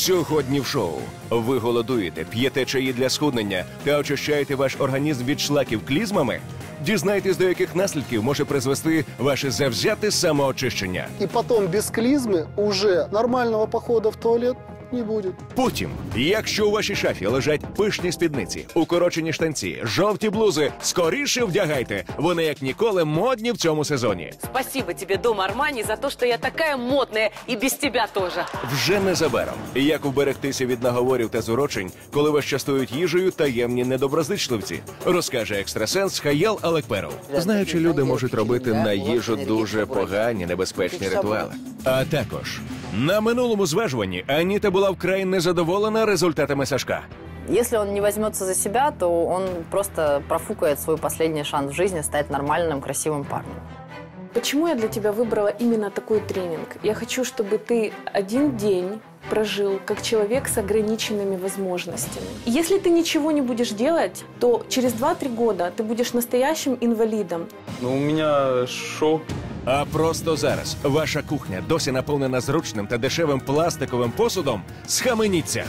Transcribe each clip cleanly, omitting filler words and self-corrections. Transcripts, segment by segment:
Сьогодні в шоу. Ви голодуєте, п'єте чаї для схуднення та очищаєте ваш організм від шлаків клізмами? Дізнайтесь, до яких наслідків може призвести ваше завзяте самоочищення. И потом без клизмы уже нормального похода в туалет не будет. Потім, якщо у вашій шафі лежать пишні спідниці, укорочені штанці, жовті блузи, скоріше вдягайте. Вони як ніколи модні в цьому сезоні. Спасибо тебе, Дом Армани, за то, что я такая модная и без тебя тоже. Вже незабаром. Як вберегтися від наговорів та зурочень, коли вас частують їжею таємні недоброзичливці, розкаже екстрасенс Хаял Алекперов. Знаючи, люди можуть робити на їжу дуже погані, небезпечні ритуали. А також на минулому зважуванні Аніта була вкрай незадоволена результатами Сашка. Если он не возьмется за себя, то он просто профукает свой последний шанс в жизни стать нормальным, красивым парнем. Почему я для тебя выбрала именно такой тренинг? Я хочу, чтобы ты один день прожил как человек с ограниченными возможностями. И если ты ничего не будешь делать, то через 2-3 года ты будешь настоящим инвалидом. Ну, у меня шок. А просто зараз ваша кухня досі наповнена зручним та дешевим пластиковим посудом? Схаменіться!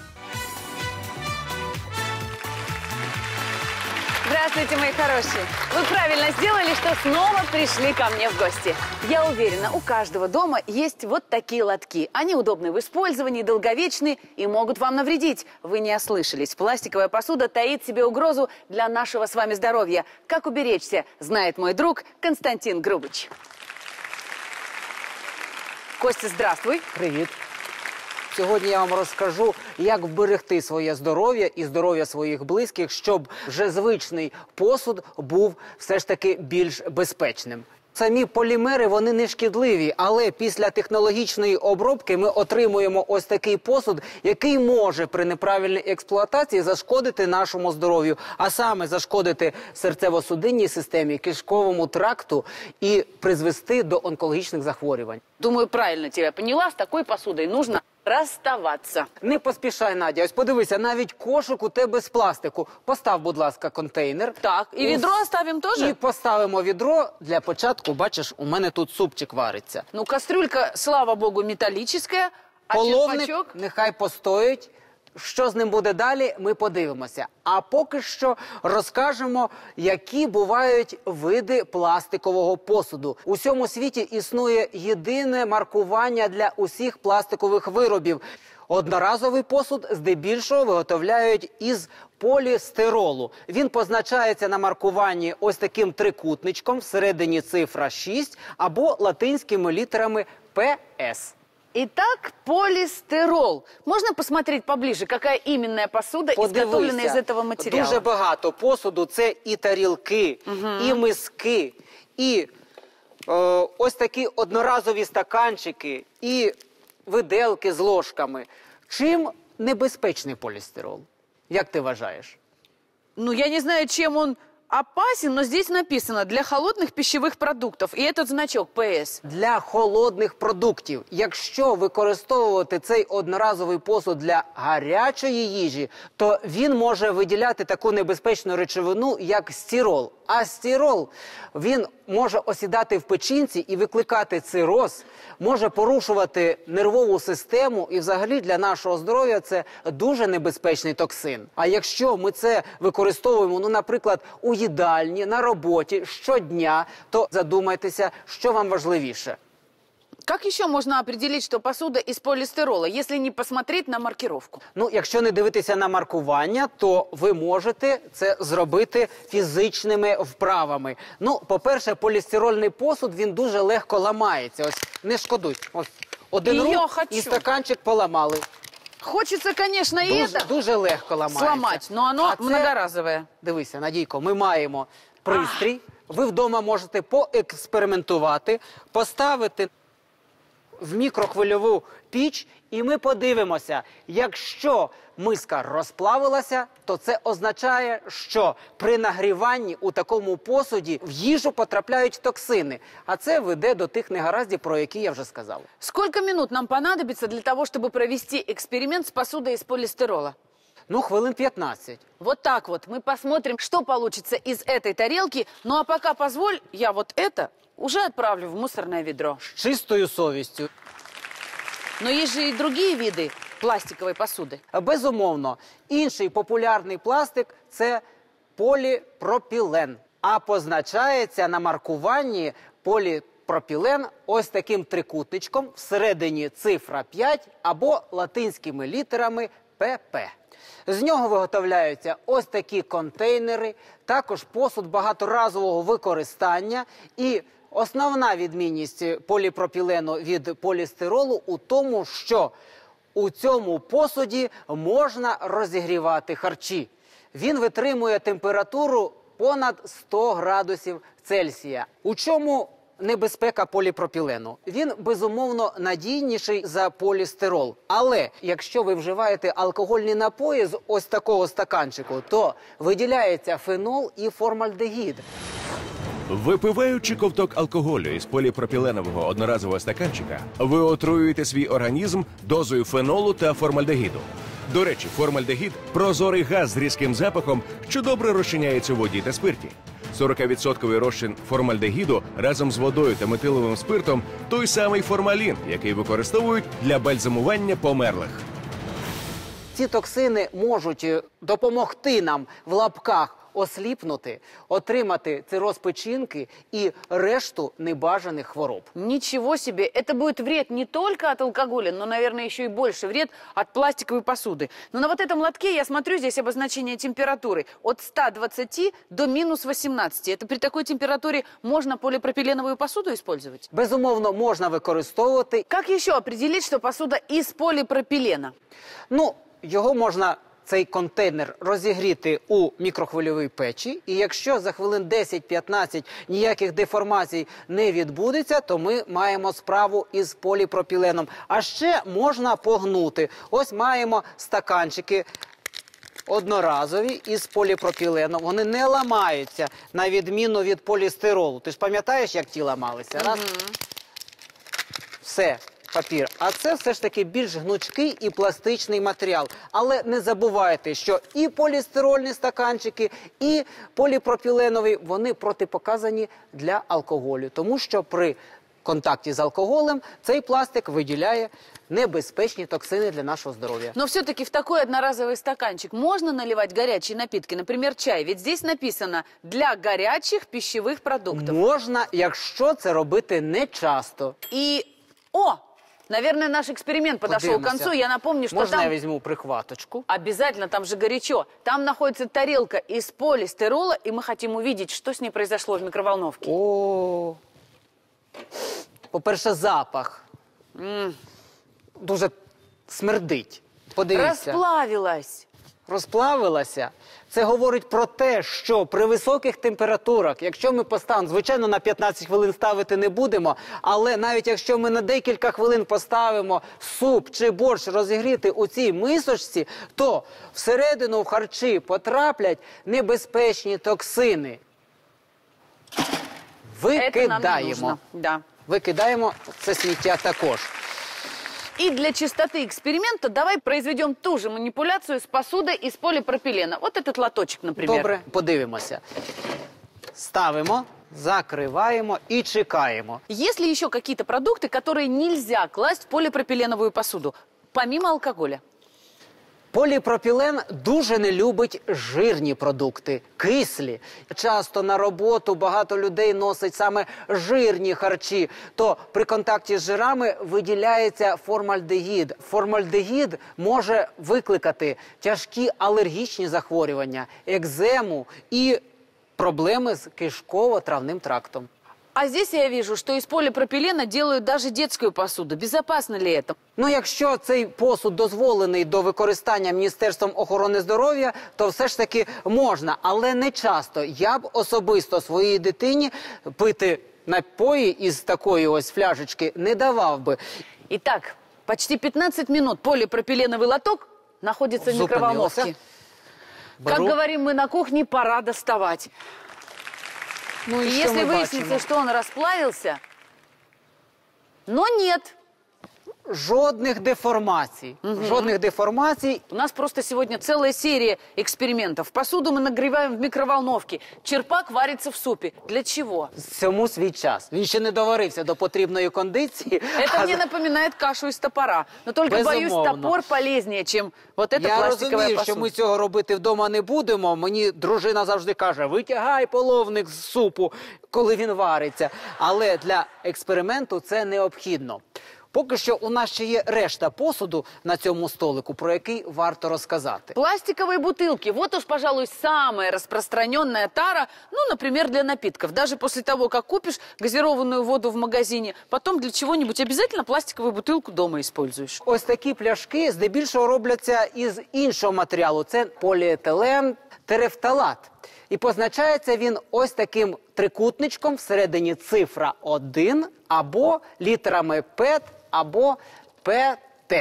Здравствуйте, мои хорошие. Вы правильно сделали, что снова пришли ко мне в гости. Я уверена, у каждого дома есть вот такие лотки. Они удобны в использовании, долговечны и могут вам навредить. Вы не ослышались. Пластиковая посуда таит в себе угрозу для нашего с вами здоровья. Как уберечься, знает мой друг Константин Грубич. Костя, здравствуй. Привіт. Сьогодні я вам розкажу, як вберегти своє здоров'я і здоров'я своїх близьких, щоб вже звичний посуд був все ж таки більш безпечним. Самі полімери, вони не шкідливі, але після технологічної обробки ми отримуємо ось такий посуд, який може при неправильній експлуатації зашкодити нашому здоров'ю, а саме зашкодити серцево-судинній системі, кишковому тракту і призвести до онкологічних захворювань. Думаю, правильно тебя поняла, с такой посудой нужно розставатися. Не поспішай, Надя. Ось подивися, навіть кошик у тебе з пластику. Постав, будь ласка, контейнер. Так, і відро оставимо теж? І поставимо відро. Для початку, бачиш, у мене тут супчик вариться. Ну, кастрюлька, слава богу, металлическая, а Половник черпачок? нехай постоїть. Що з ним буде далі, ми подивимося. А поки що розкажемо, які бувають види пластикового посуду. У всьому світі існує єдине маркування для усіх пластикових виробів. Одноразовий посуд здебільшого виготовляють із полістиролу. Він позначається на маркуванні ось таким трикутничком, всередині цифра 6 або латинськими літерами ПС. Итак, полистирол. Можно посмотреть поближе, какая именная посуда изготовлена из этого материала? Дуже багато посуду. Це і тарілки, і миски, і ось такі одноразові стаканчики, і виделки з ложками. Чим небезпечний полістирол? Як ти вважаєш? Ну, я не знаю, чем он опасен, но здесь написано «для холодных пищевых продуктов». И этот значок ПС. Для холодних продуктів. Якщо використовувати цей одноразовий посуд для гарячої їжі, то він може виділяти таку небезпечну речовину, як стирол. А стирол, він може осідати в печінці і викликати цироз, може порушувати нервову систему, і взагалі для нашого здоров'я це дуже небезпечний токсин. А якщо ми це використовуємо, ну, наприклад, у їдальні, на роботі, щодня, то задумайтеся, що вам важливіше. Как еще можно определить, что посуда из полистирола, если не посмотреть на маркировку? Ну, якщо не дивитися на маркування, то ви можете це зробити фізичними вправами. Ну, по-перше, полістирольний посуд, він дуже легко ламається. Ось, не шкодуй. Ось, один рух і стаканчик поламали. Хочется, конечно, и это Дуже легко ламається. сломать, но оно многоразовое. Дивися, Надійко, ми маємо пристрій. Ви вдома можете поекспериментувати, поставити в мікрохвильову піч, і ми подивимося, якщо миска розплавилася, то це означає, що при нагріванні у такому посуді в їжу потрапляють токсини. А це веде до тих негараздів, про які я вже сказав. Сколько минут нам понадобится для того, чтобы провести эксперимент с посудой из полистирола? Ну, хвилин 15. Вот так вот. Мы посмотрим, что получится из этой тарелки. Ну, а пока позволь, я вот это уже отправлю в мусорное ведро. З чистою совістю. Но есть же и другие виды пластиковой посуды? Безумовно. Інший популярний пластик – це поліпропілен. А позначається на маркуванні поліпропілен ось таким трикутничком, всередині цифра 5 або латинськими літерами ПП. З нього виготовляються ось такі контейнери, також посуд багаторазового використання. І основна відмінність поліпропілену від полістиролу у тому, що у цьому посуді можна розігрівати харчі. Він витримує температуру понад 100 градусів Цельсія. У чому небезпека поліпропілену? Він, безумовно, надійніший за полістирол. Але якщо ви вживаєте алкогольні напої з ось такого стаканчику, то виділяється фенол і формальдегід. Випиваючи ковток алкоголю із поліпропіленового одноразового стаканчика, ви отруюєте свій організм дозою фенолу та формальдегіду. До речі, формальдегід – прозорий газ з різким запахом, що добре розчиняється у воді та спирті. 40% розчин формальдегіду разом з водою та метиловим спиртом – той самий формалін, який використовують для бальзамування померлих. Ці токсини можуть допомогти нам в лапках осліпнути, отримати цироз печінки і решту небажаних хвороб. Ничего себе! Это будет вред не только от алкоголя, но, наверное, еще и больше вред от пластиковой посуды. Но на вот этом лотке я смотрю, здесь обозначение температуры от 120 до минус 18. Это при такой температуре можно полипропиленовую посуду использовать? Безумовно, можна використовувати. Как еще определить, что посуда из полипропилена? Ну, його можна, цей контейнер, розігріти у мікрохвильовій печі. І якщо за хвилин 10-15 ніяких деформацій не відбудеться, то ми маємо справу із поліпропіленом. А ще можна погнути. Ось маємо стаканчики одноразові із поліпропіленом. Вони не ламаються, на відміну від полістиролу. Ти ж пам'ятаєш, як ті ламалися? Раз. Все. Папір. А це все ж таки більш гнучкий і пластичний матеріал. Але не забувайте, що і полістирольні стаканчики, і поліпропіленові, вони протипоказані для алкоголю. Тому що при контакті з алкоголем цей пластик виділяє небезпечні токсини для нашого здоров'я. Но все-таки в такой одноразовый стаканчик можно наливать горячие напитки, например, чай? Ведь здесь написано «для горячих пищевых продуктов». Можна, якщо це робити не часто. И... О! Наверное, наш эксперимент подошел к концу. Я напомню, что Можно там... я возьму прихваточку? Обязательно, там же горячо. Там находится тарелка из полистирола, и мы хотим увидеть, что с ней произошло в микроволновке. О, по-перше, запах. Дуже смердить. Подивіться. Расплавилась. Розплавилася. Це говорить про те, що при високих температурах, якщо ми поставимо, звичайно, на 15 хвилин ставити не будемо, але навіть якщо ми на декілька хвилин поставимо суп чи борщ розігріти у цій мисочці, то всередину в харчі потраплять небезпечні токсини. Викидаємо. Да. Викидаємо це сміття також. И для чистоты эксперимента давай произведем ту же манипуляцию с посудой из полипропилена. Вот этот лоточек, например. Добре, подивимося. Ставимо, закриваємо і чекаємо. Есть ли еще какие-то продукты, которые нельзя класть в полипропиленовую посуду, помимо алкоголя? Поліпропілен дуже не любить жирні продукти, кислі. Часто на роботу багато людей носить саме жирні харчі, то при контакті з жирами виділяється формальдегід. Формальдегід може викликати тяжкі алергічні захворювання, екзему і проблеми з кишково-травним трактом. А здесь я вижу, что из полипропилена делают даже детскую посуду. Безопасно ли это? Ну, якщо цей посуд дозволений до використання Міністерством охорони здоров'я, то все ж таки можна, але не часто. Я б особисто своїй дитині пити напої із такої ось фляжечки не давав би. Итак, почти 15 минут полипропиленовый лоток находится в микроволновке. Как говорим мы на кухне, пора доставать. Ну, и если выяснится, что он расплавился, но нет, жодних деформацій. Жодних деформацій. У нас просто сегодня целая серия экспериментов. Посуду мы нагреваем в микроволновке. Черпак варится в супе. Для чего? Цьому свій час. Він ще не доварився до потрібної кондиції. Это мне напоминает кашу из топора. Но только, боюсь, Безумовно. топор полезнее, чем вот эта Я пластиковая розумію, що посуда. ми цього робити вдома не будемо. Мені дружина завжди каже, витягай половник з супу, коли він вариться. Але для експерименту це необхідно. Поки що у нас ще є решта посуду на цьому столику, про який варто розказати. Пластиковые бутылки. Вот уж, пожалуй, самая распространенная тара, ну, например, для напитков. Даже после того, как купишь газированную воду в магазине, потом для чего-нибудь обязательно пластиковую бутылку дома используешь. Ось такі пляшки здебільшого робляться із іншого матеріалу. Це поліетилен терефталат. І позначається він ось таким трикутничком, всередині цифра 1, або літерами ПЕТ, або ПТ.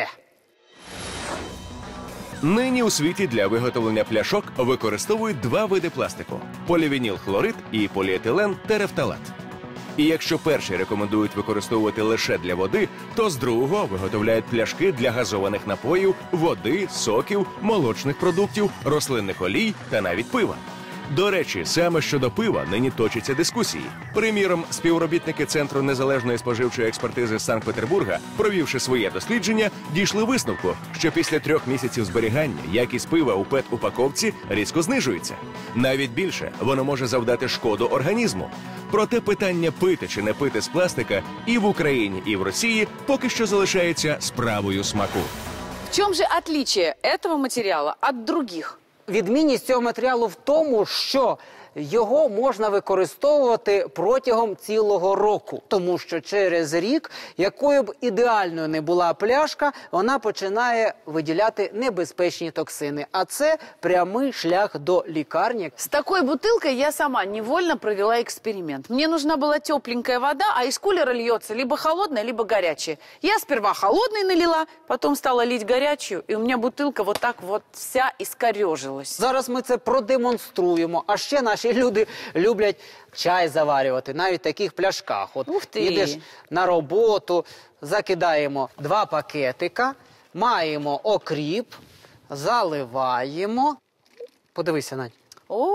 Нині у світі для виготовлення пляшок використовують два види пластику – полівінілхлорид і поліетилен терефталат. І якщо перший рекомендують використовувати лише для води, то з другого виготовляють пляшки для газованих напоїв, води, соків, молочних продуктів, рослинних олій та навіть пива. До речі, саме щодо пива нині точаться дискусії. Приміром, співробітники Центру незалежної споживчої експертизи Санкт-Петербурга, провівши своє дослідження, дійшли висновку, що після 3 місяців зберігання якість пива у ПЕТ-упаковці різко знижується. Навіть більше, воно може завдати шкоду організму. Проте питання пити чи не пити з пластика і в Україні, і в Росії поки що залишається справою смаку. В чем же отличие этого материала от других? Відмінність цього матеріалу в тому, що його можна використовувати протягом цілого року. Тому що через рік, якою б ідеальною не була пляшка, вона починає виділяти небезпечні токсини. А це прямий шлях до лікарні. С такой бутылкой я сама невольно провела эксперимент. Мне нужна была тепленькая вода, а из кулера льется либо холодная, либо горячая. Я сперва холодной налила, потом стала лить горячую, и у меня бутылка вот так вот вся искорежилась. Зараз ми це продемонструємо. А ще наші люди люблять чай заварювати, навіть в таких пляшках. От Ух ти! їдеш на роботу, закидаємо 2 пакетика, маємо окріп, заливаємо. Подивися, Надь. О,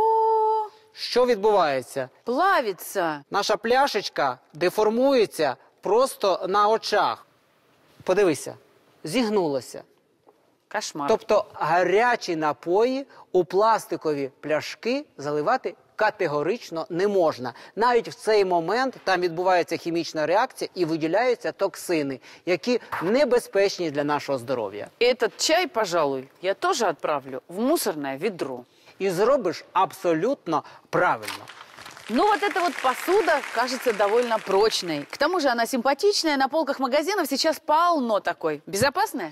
Що відбувається? плавится. Наша пляшечка деформується просто на очах. Подивися, зігнулася. Кошмар. Тобто гарячі напої у пластикові пляшки заливати категорично не можна. Навіть в цей момент там відбувається хімічна реакція і виділяються токсини, які небезпечні для нашого здоров'я. Этот чай, пожалуй, я тоже отправлю в мусорное ведро. І зробиш абсолютно правильно. Ну вот эта вот посуда кажется довольно прочной. К тому же она симпатичная, на полках магазинов сейчас полно такой. Безопасная?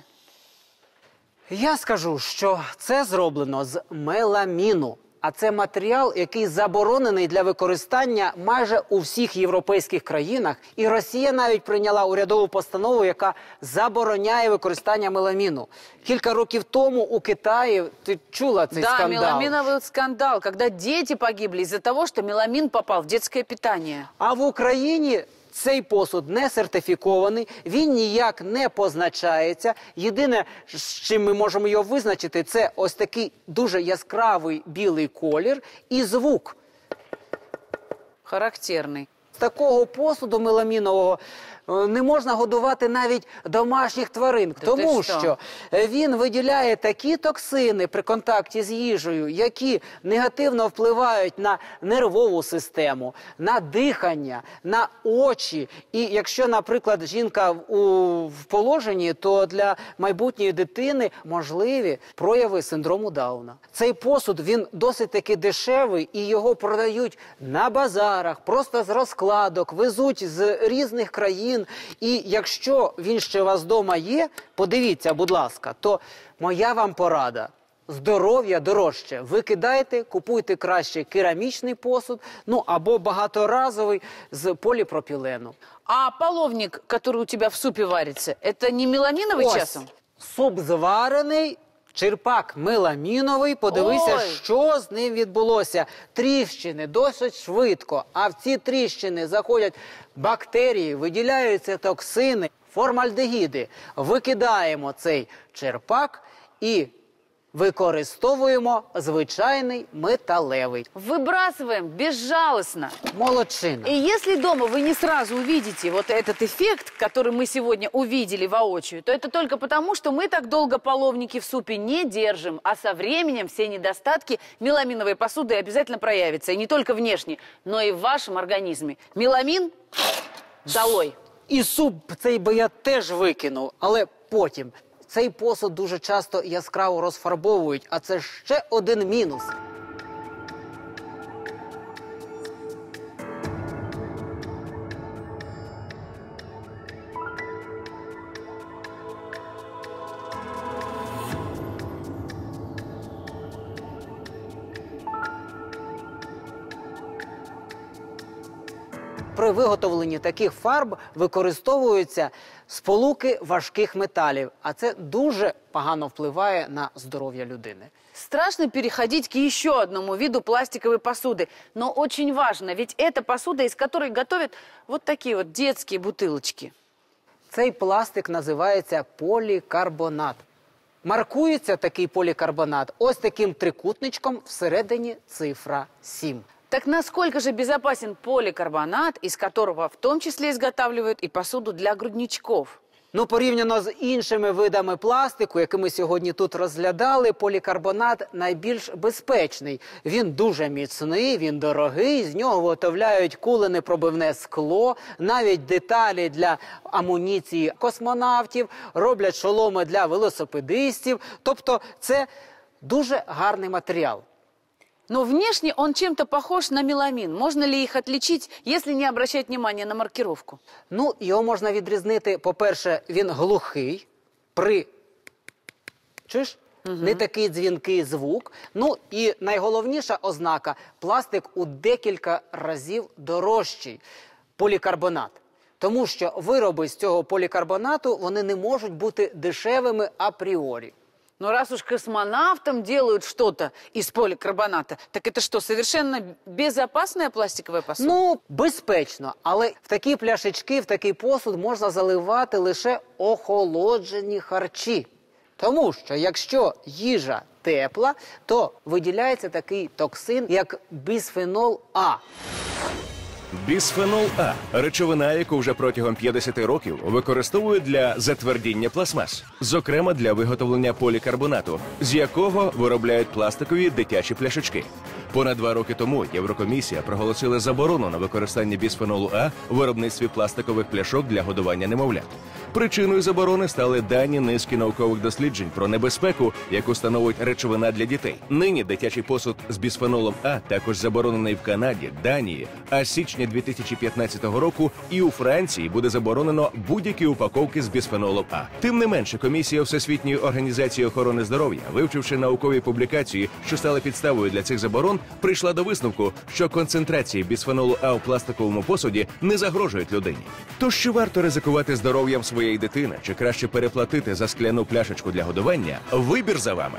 Я скажу, що це зроблено з меламіну. А це матеріал, який заборонений для використання майже у всіх європейських країнах. І Росія навіть прийняла урядову постанову, яка забороняє використання меламіну. Кілька років тому у Китаї, ти чула цей Да, скандал? меламиновый скандал, когда дети погибли из-за того, что меламин попал в детское питание. А в Україні цей посуд не сертифікований, він ніяк не позначається. Єдине, з чим ми можемо його визначити, це ось такий дуже яскравий білий колір і звук. Характерный. З такого посуду меламінового не можна годувати навіть домашніх тварин, Та тому ти що? що він виділяє такі токсини при контакті з їжею, які негативно впливають на нервову систему, на дихання, на очі. І якщо, наприклад, жінка в положенні, то для майбутньої дитини можливі прояви синдрому Дауна. Цей посуд, він досить таки дешевий, і його продають на базарах, просто з розкладок, везуть з різних країн. І якщо він ще у вас вдома є, подивіться, будь ласка, то моя вам порада. Здоров'я дорожче. Викидайте, купуйте краще керамічний посуд, ну або багаторазовий з поліпропілену. А половник, который у тебя в супе варится, это не меламиновый Ось, часом? суп зварений, черпак меламіновий, подивися, Ой. що з ним відбулося. Тріщини досить швидко, а в ці тріщини заходять бактерії, виділяються токсини. формальдегіди. Викидаємо цей черпак і використовуємо звичайний металевий. Выбрасываем безжалостно. Молодчина. И если дома вы не сразу увидите вот этот эффект, который мы сегодня увидели воочию, то это только потому, что мы так долго половники в супе не держим, а со временем все недостатки меламиновой посуды обязательно проявятся. И не только внешне, но и в вашем организме. Меламин долой. І суп цей би я теж викинув, але потім. Цей посуд дуже часто яскраво розфарбовують, а це ще один мінус. При виготовленні таких фарб використовуються сполуки важких металів, а це дуже погано впливає на здоров'я людини. Страшно переходить к еще одному виду пластиковой посуды. Но очень важно, ведь это посуда, из которой готовят вот такие вот детские бутылочки. Цей пластик називається полікарбонат. Маркується такий полікарбонат ось таким трикутничком, всередині цифра 7. Так насколько же безопасен поликарбонат, из которого в том числе изготавливают и посуду для грудничков? Ну, порівняно з іншими видами пластику, які ми сьогодні тут розглядали, полікарбонат найбільш безпечний. Він дуже міцний, він дорогий, з нього виготовляють куленепробивне скло, навіть деталі для амуніції космонавтів, роблять шоломи для велосипедистів. Тобто це дуже гарний матеріал. Но внешне он чем-то похож на меламин. Можно ли их отличить, если не обращать внимания на маркировку? Ну, його можна відрізнити, по-перше, він глухий, чуєш? Не такий дзвінкий звук. Ну, і найголовніша ознака – пластик у декілька разів дорожчий. Полікарбонат. Тому що вироби з цього полікарбонату, вони не можуть бути дешевими апріорі. Но раз уж космонавтам делают что-то из поликарбоната, так это что, совершенно безопасная пластиковая посуда? Ну, безпечно, але в такі пляшечки, в такий посуд можна заливати лише охолоджені харчі. Тому що якщо їжа тепла, то виділяється такий токсин, як бісфенол А. Бісфенол А – речовина, яку вже протягом 50 років використовують для затвердіння пластмас, зокрема для виготовлення полікарбонату, з якого виробляють пластикові дитячі пляшечки. Понад 2 роки тому Єврокомісія проголосила заборону на використання бісфенолу А в виробництві пластикових пляшок для годування немовлят. Причиною заборони стали дані низки наукових досліджень про небезпеку, яку становить речовина для дітей. Нині дитячий посуд з бісфенолом А також заборонений в Канаді, Данії, а з січня 2015 року і у Франції буде заборонено будь-які упаковки з бісфенолом А. Тим не менше, Комісія Всесвітньої організації охорони здоров'я, вивчивши наукові публікації, що стали підставою для цих заборон, прийшла до висновку, що концентрації бісфенолу А у пластиковому посуді не загрожують людині. Тож чи варто ризикувати здоров'ям своєї дитини, чи краще переплатити за скляну пляшечку для годування? Вибір за вами.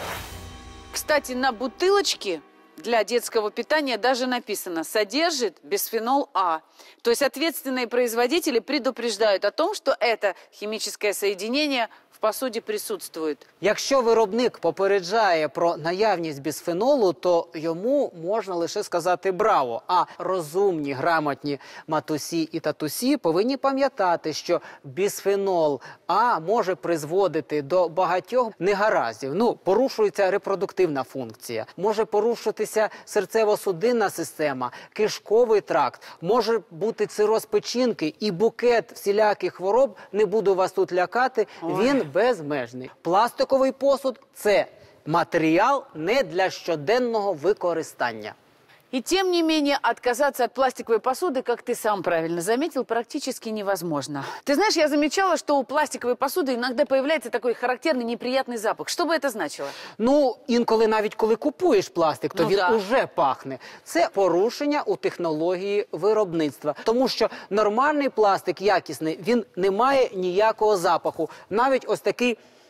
Кстати, на бутылочке для детского питания даже написано «содержит бисфенол А». То есть ответственные производители предупреждают о том, что это химическое соединение в посуде присутствует. Якщо виробник попереджає про наявність бісфенолу, то йому можна лише сказати «браво». А розумні, грамотні матусі і татусі повинні пам'ятати, що бісфенол А може призводити до багатьох негараздів. Ну, порушується репродуктивна функція, може порушитися серцево-судинна система, кишковий тракт, може бути цироз печінки і букет всіляких хвороб, не буду вас тут лякати, він безмежний. Пластиковий посуд – це матеріал не для щоденного використання. И тем не менее отказаться от пластиковой посуды, как ты сам правильно заметил, практически невозможно. Ты знаешь, я замечала, что у пластиковой посуды иногда появляется такой характерный неприятный запах. Что бы это значило? Ну, інколи навіть коли купуєш пластик, то Ну, він да. уже пахне. Це порушення у технології виробництва. Тому що нормальний пластик якісний, він не має ніякого запаху. Навіть ось такий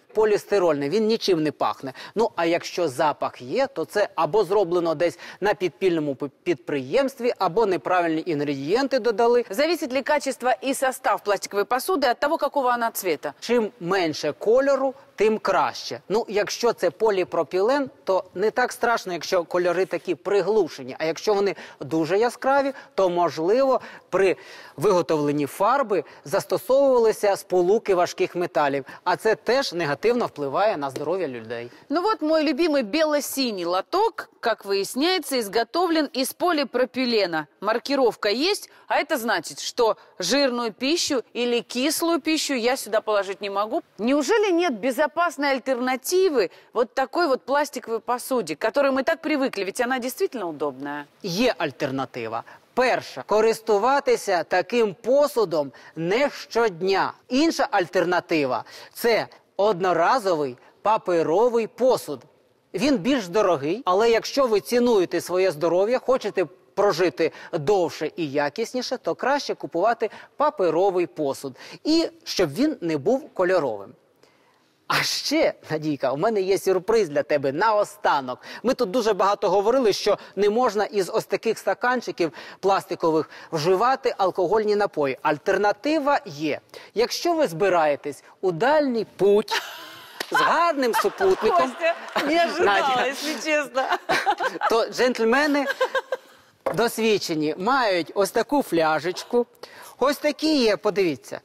полістирольний, він нічим не пахне. Ну, а якщо запах є, то це або зроблено десь на підпільному підприємстві, або неправильні інгредієнти додали. Зависит ли качество и состав пластиковой посуды от того, какого она цвета? Чим менше кольору, тим краще. Ну, якщо це поліпропілен, то не так страшно, якщо кольори такі приглушені. А якщо вони дуже яскраві, то, можливо, при виготовленні фарби застосовувалися сполуки важких металів. А це теж негативно впливає на здоров'я людей. Ну вот мой любимый бело-синий лоток, как выясняется, изготовлен из полипропилена. Маркировка есть, а это значит, что жирную пищу или кислую пищу я сюда положить не могу. Неужели нет безопасной альтернативы вот такой вот пластиковой посуде, к которой мы так привыкли, ведь она действительно удобная? Є альтернатива. Перша – користуватися таким посудом не щодня. Інша альтернатива – це одноразовий паперовий посуд. Він більш дорогий, але якщо ви цінуєте своє здоров'я, хочете прожити довше і якісніше, то краще купувати паперовий посуд. І щоб він не був кольоровим. А ще, Надійка, у мене є сюрприз для тебе наостанок. Ми тут дуже багато говорили, що не можна із ось таких стаканчиків пластикових вживати алкогольні напої. Альтернатива є. Якщо ви збираєтесь у дальній путь з гарним супутником, Костя, не ожидала, если честно. то джентльмени досвідчені мають ось таку фляжечку. Ось такі є, подивіться.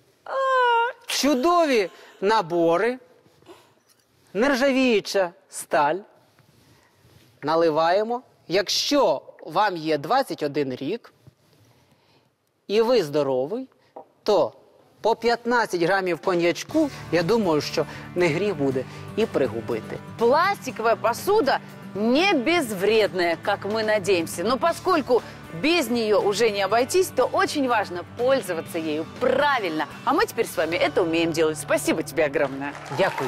Чудові набори. Нержавіюча сталь. Наливаємо. Якщо вам є 21 рік і ви здоровий, то по 15 грамів коньячку, я думаю, що не гріх буде і пригубити. Пластиковая посуда не безвредная, как мы надеемся. Но поскольку без нее уже не обойтись, то очень важно пользоваться ею правильно. А мы теперь с вами это умеем делать. Спасибо тебе огромное. Дякую.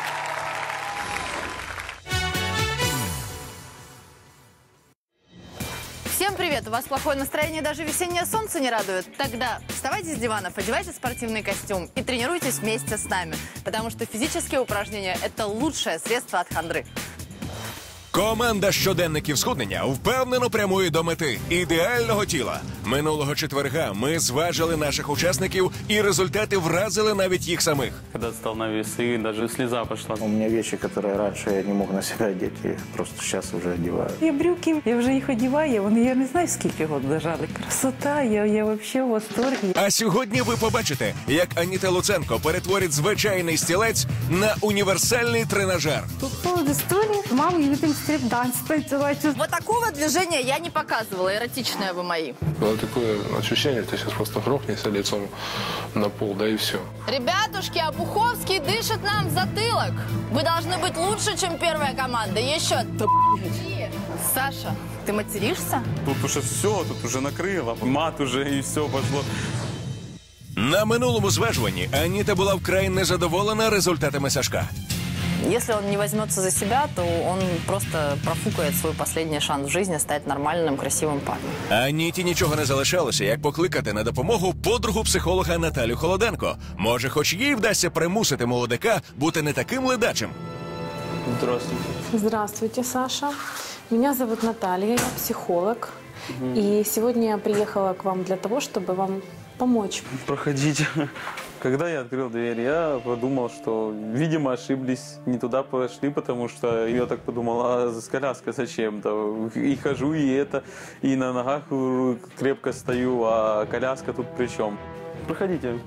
Всем привет! У вас плохое настроение, даже весеннее солнце не радует? Тогда вставайте с диванов, одевайте спортивный костюм и тренируйтесь вместе с нами. Потому что физические упражнения – это лучшее средство от хандры. Команда щоденників схуднення впевнено прямує до мети – ідеального тіла. Минулого четверга ми зважили наших учасників, і результати вразили навіть їх самих. Когда стал на весы, даже слеза пошла. У меня вещи, которые раньше я не мог на себя одеть, я их просто сейчас уже одеваю. Я брюки, я вже їх одіваю, вони, я не знаю, скільки років лежали. Красота, я взагалі в восторгі. А сьогодні ви побачите, як Аніта Луценко перетворить звичайний стілець на універсальний тренажер. Тут повод історії, мам, і будемо стрип-данс танцювати. Вот такого движения я не показывала, эротичное вы мои. Было такое ощущение, что ты сейчас просто грохнешься лицом на пол, да и все. Ребятушки, а Буховский дышит нам в затылок. Вы должны быть лучше, чем первая команда. Еще. Саша, ты материшься? Тут уже все, тут уже накрыло. Мат уже и все пошло. На минулому зважуванні Аніта була вкрай незадоволена результатами Сашка. Если он не возьмется за себя, то он просто профукает свой последний шанс в жизни стать нормальным, красивым парнем. Аніті нічого не залишалося, як покликати на допомогу подругу психолога Наталю Холоденко. Може, хоч їй вдасться примусити молодика бути не таким ледачим. Здравствуйте. Здравствуйте, Саша. Меня зовут Наталья, я психолог. И сегодня я приехала к вам для того, чтобы вам помочь. Проходите. Когда я открыл дверь, я подумал, что, видимо, ошиблись, не туда пошли, потому что я так подумал, а с коляской зачем-то? И хожу, и это, и на ногах крепко стою, а коляска тут при чем? Проходите.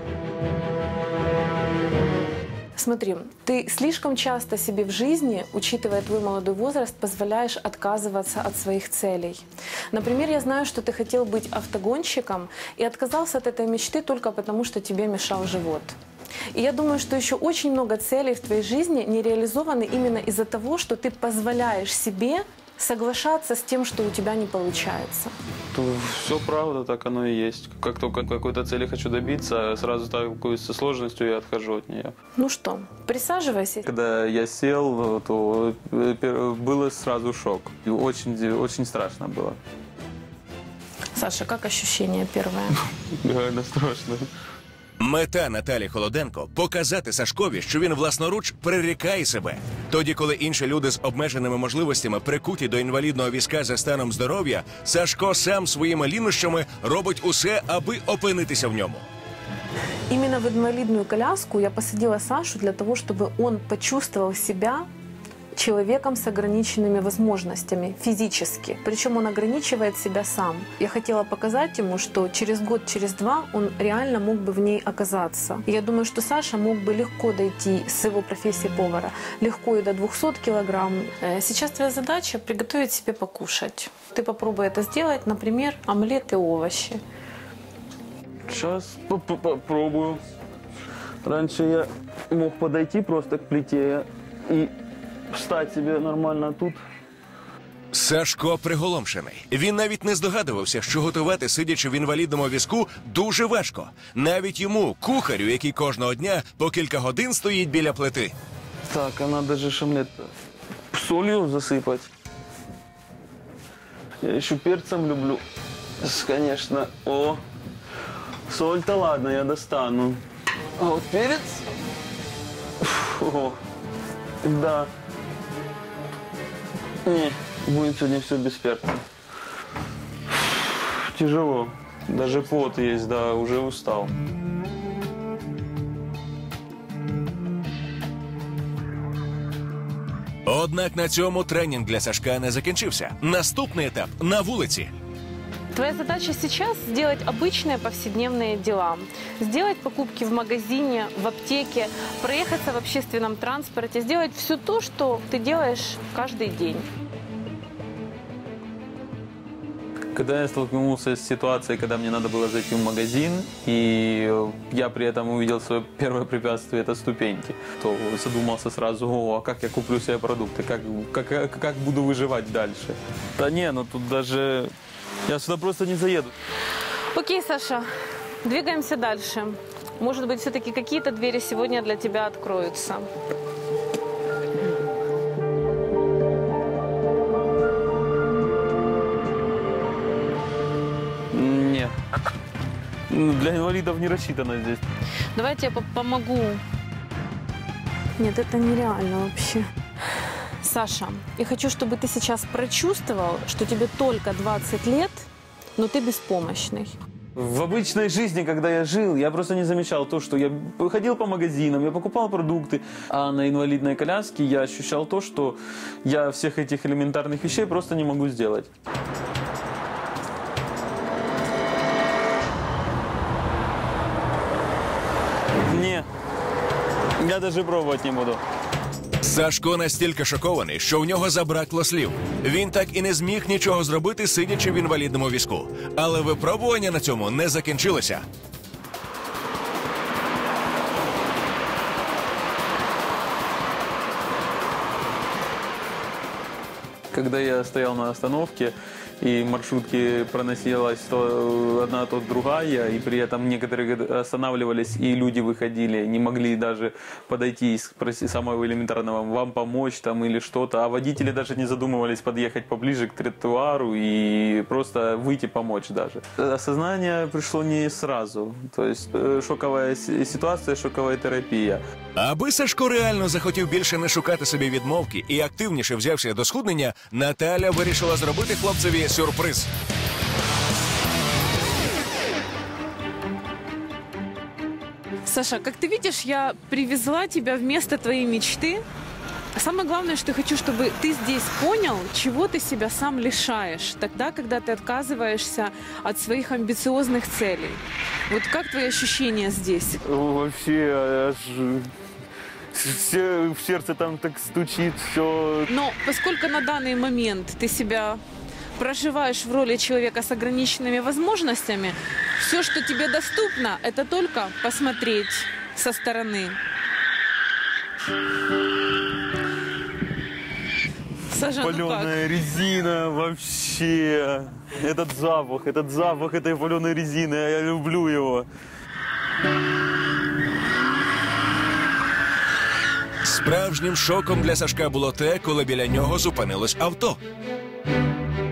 Смотри, ты слишком часто себе в жизни, учитывая твой молодой возраст, позволяешь отказываться от своих целей. Например, я знаю, что ты хотел быть автогонщиком и отказался от этой мечты только потому, что тебе мешал живот. И я думаю, что еще очень много целей в твоей жизни не реализованы именно из-за того, что ты позволяешь себе соглашаться с тем, что у тебя не получается. Все правда, так оно и есть. Как только какой-то цели хочу добиться, сразу сталкиваюсь со сложностью и отхожу от нее. Ну что, присаживайся. Когда я сел, то было сразу шок. И очень страшно было. Саша, как ощущение первое? Реально страшно. Мета Наталі Холоденко – показати Сашкові, що він власноруч прирікає себе. Тоді, коли інші люди з обмеженими можливостями прикуті до інвалідного візка за станом здоров'я, Сашко сам своїми лінощами робить усе, аби опинитися в ньому. Именно в инвалидную коляску я посадила Сашу для того, чтобы он почувствовал себя человеком с ограниченными возможностями физически. Причем он ограничивает себя сам. Я хотела показать ему, что через год, через два он реально мог бы в ней оказаться. И я думаю, что Саша мог бы легко дойти с его профессии повара, легко и до 200 килограмм. Сейчас твоя задача приготовить себе покушать. Ты попробуй это сделать, например, омлет и овощи. Сейчас попробую. Раньше я мог подойти просто к плите и встать себе нормально тут. Сашко приголомшений. Він навіть не здогадувався, що готувати, сидячи в інвалідному візку, дуже важко. Навіть йому, кухарю, який кожного дня по кілька годин стоїть біля плити. Так, а надо же омлет солью засыпать. Я еще перцем люблю. Конечно. О, соль-то ладно, я достану. А вот перец? О, да. Не, будет сегодня все без перца. Тяжело. Даже пот есть, да, уже устал. Однак на цьому тренінг для Сашка не закінчився. Наступний етап – на вулиці. Твоя задача сейчас сделать обычные повседневные дела. Сделать покупки в магазине, в аптеке, проехаться в общественном транспорте, сделать все то, что ты делаешь каждый день. Когда я столкнулся с ситуацией, когда мне надо было зайти в магазин, и я при этом увидел свое первое препятствие – это ступеньки, то задумался сразу: о, а как я куплю себе продукты, как буду выживать дальше? Да не, ну тут даже… Я сюда просто не заеду. Окей, Саша, двигаемся дальше. Может быть, все-таки какие-то двери сегодня для тебя откроются. Нет. Для инвалидов не рассчитано здесь. Давайте я помогу. Нет, это нереально вообще. Саша, я хочу, чтобы ты сейчас прочувствовал, что тебе только 20 лет, но ты беспомощный. В обычной жизни, когда я жил, я просто не замечал то, что я ходил по магазинам, я покупал продукты, а на инвалидной коляске я ощущал то, что я всех этих элементарных вещей просто не могу сделать. Не, я даже пробовать не буду. Сашко настільки шокований, що в нього забракло слів. Він так і не зміг нічого зробити, сидячи в інвалідному візку. Але випробування на цьому не закінчилося. Когда я стоял на остановке, и маршрутки проносилась то одна, то другая, и при этом некоторые останавливались, и люди выходили, не могли даже подойти и спросить самого элементарного: вам помочь там или что-то, а водители даже не задумывались подъехать поближе к тротуару и просто выйти помочь даже. Осознание пришло не сразу, то есть шоковая ситуация, шоковая терапия. Аби Сашко реально захотів більше не шукати собі відмовки і активніше взявся до схуднення, Наталя вирішила зробити хлопцеві сюрприз. Саша, как ты видишь, я привезла тебя в место твоей мечты. Самое главное, что я хочу, чтобы ты здесь понял, чего ты себя сам лишаешь, тогда, когда ты отказываешься от своих амбициозных целей. Вот как твои ощущения здесь? Вообще, аж в сердце там так стучит, все. Но поскольку на данный момент ты себя проживаешь в роли человека с ограниченными возможностями, все, что тебе доступно, это только посмотреть со стороны. Саша, Паленая резина вообще. Этот запах этой паленой резины, я люблю его. Справжнім шоком для Сашка було те, коли біля нього зупинилось авто.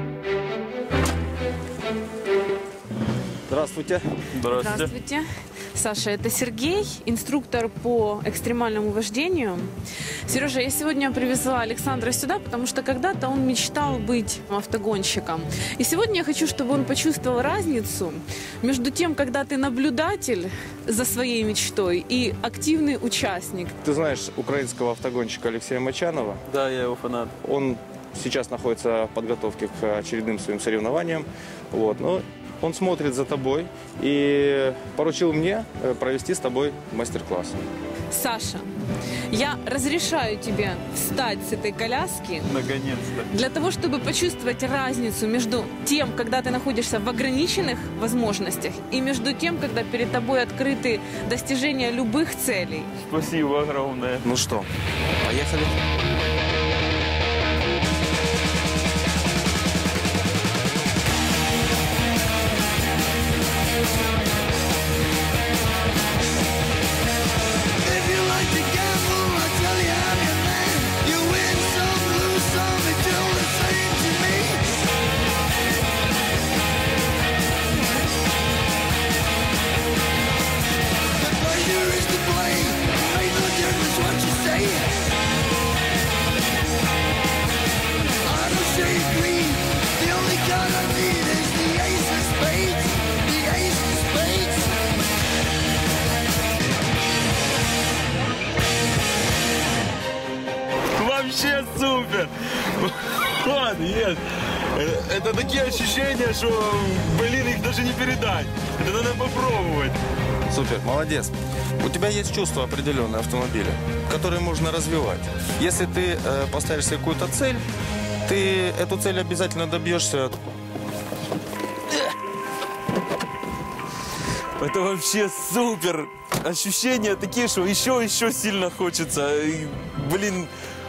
Здравствуйте. Здравствуйте. Саша, это Сергей, инструктор по экстремальному вождению. Сережа, я сегодня привезла Александра сюда, потому что когда-то он мечтал быть автогонщиком. И сегодня я хочу, чтобы он почувствовал разницу между тем, когда ты наблюдатель за своей мечтой и активный участник. Ты знаешь украинского автогонщика Алексея Мочанова? Да, я его фанат. Он сейчас находится в подготовке к очередным своим соревнованиям. Вот. Но он смотрит за тобой и поручил мне провести с тобой мастер-класс. Саша, я разрешаю тебе встать с этой коляски. Наконец-то. Для того, чтобы почувствовать разницу между тем, когда ты находишься в ограниченных возможностях, и между тем, когда перед тобой открыты достижения любых целей. Спасибо огромное. Ну что, поехали? Вообще супер! Вот, нет. Это такие ощущения, что, блин, их даже не передать. Это надо попробовать. Супер, молодец. У тебя есть чувство определенное автомобиля, которое можно развивать. Если ты поставишь себе какую-то цель, ты эту цель обязательно добьешься. Это вообще супер! Ощущения такие, что еще сильно хочется. И, блин,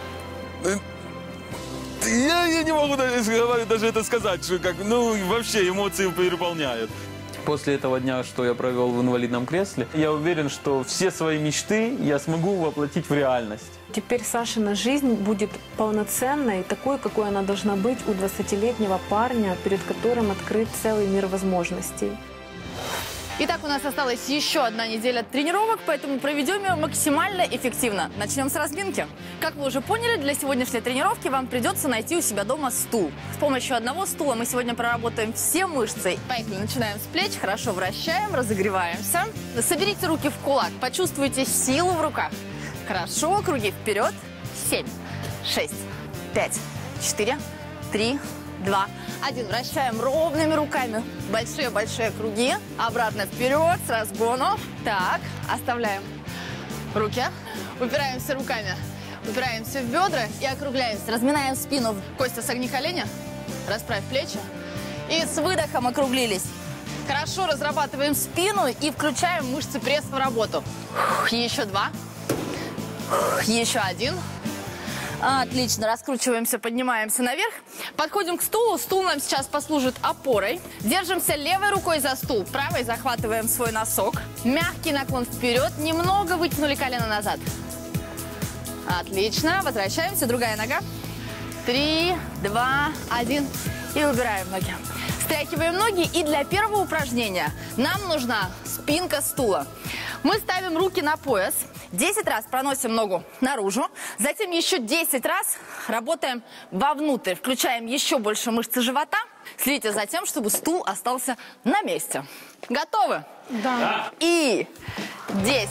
я не могу даже это сказать, что как, ну, вообще эмоции переполняют. После этого дня, что я провел в инвалидном кресле, я уверен, что все свои мечты я смогу воплотить в реальность. Теперь Сашина жизнь будет полноценной, такой, какой она должна быть у 20-летнего парня, перед которым открыт целый мир возможностей. Итак, у нас осталась еще одна неделя тренировок, поэтому проведем ее максимально эффективно. Начнем с разминки. Как вы уже поняли, для сегодняшней тренировки вам придется найти у себя дома стул. С помощью одного стула мы сегодня проработаем все мышцы. Поехали, начинаем с плеч, хорошо вращаем, разогреваемся. Соберите руки в кулак, почувствуйте силу в руках. Хорошо, круги вперед. 7, 6, 5, 4, 3, 2, 1. Вращаем ровными руками. Большие-большие круги. Обратно вперед с разгону. Так, оставляем руки. Упираемся руками. Упираемся в бедра и округляемся. Разминаем спину. Костя, согни колени. Расправь плечи. И с выдохом округлились. Хорошо разрабатываем спину и включаем мышцы пресса в работу. Еще 2. Еще 1. Отлично, раскручиваемся, поднимаемся наверх. Подходим к стулу. Стул нам сейчас послужит опорой. Держимся левой рукой за стул. Правой захватываем свой носок. Мягкий наклон вперед. Немного вытянули колено назад. Отлично. Возвращаемся. Другая нога. 3, 2, 1. И убираем ноги. Стряхиваем ноги. И для первого упражнения нам нужна спинка стула. Мы ставим руки на пояс. 10 раз проносим ногу наружу, затем еще 10 раз работаем вовнутрь, включаем еще больше мышцы живота. Следите за тем, чтобы стул остался на месте. Готовы? Да. И 10.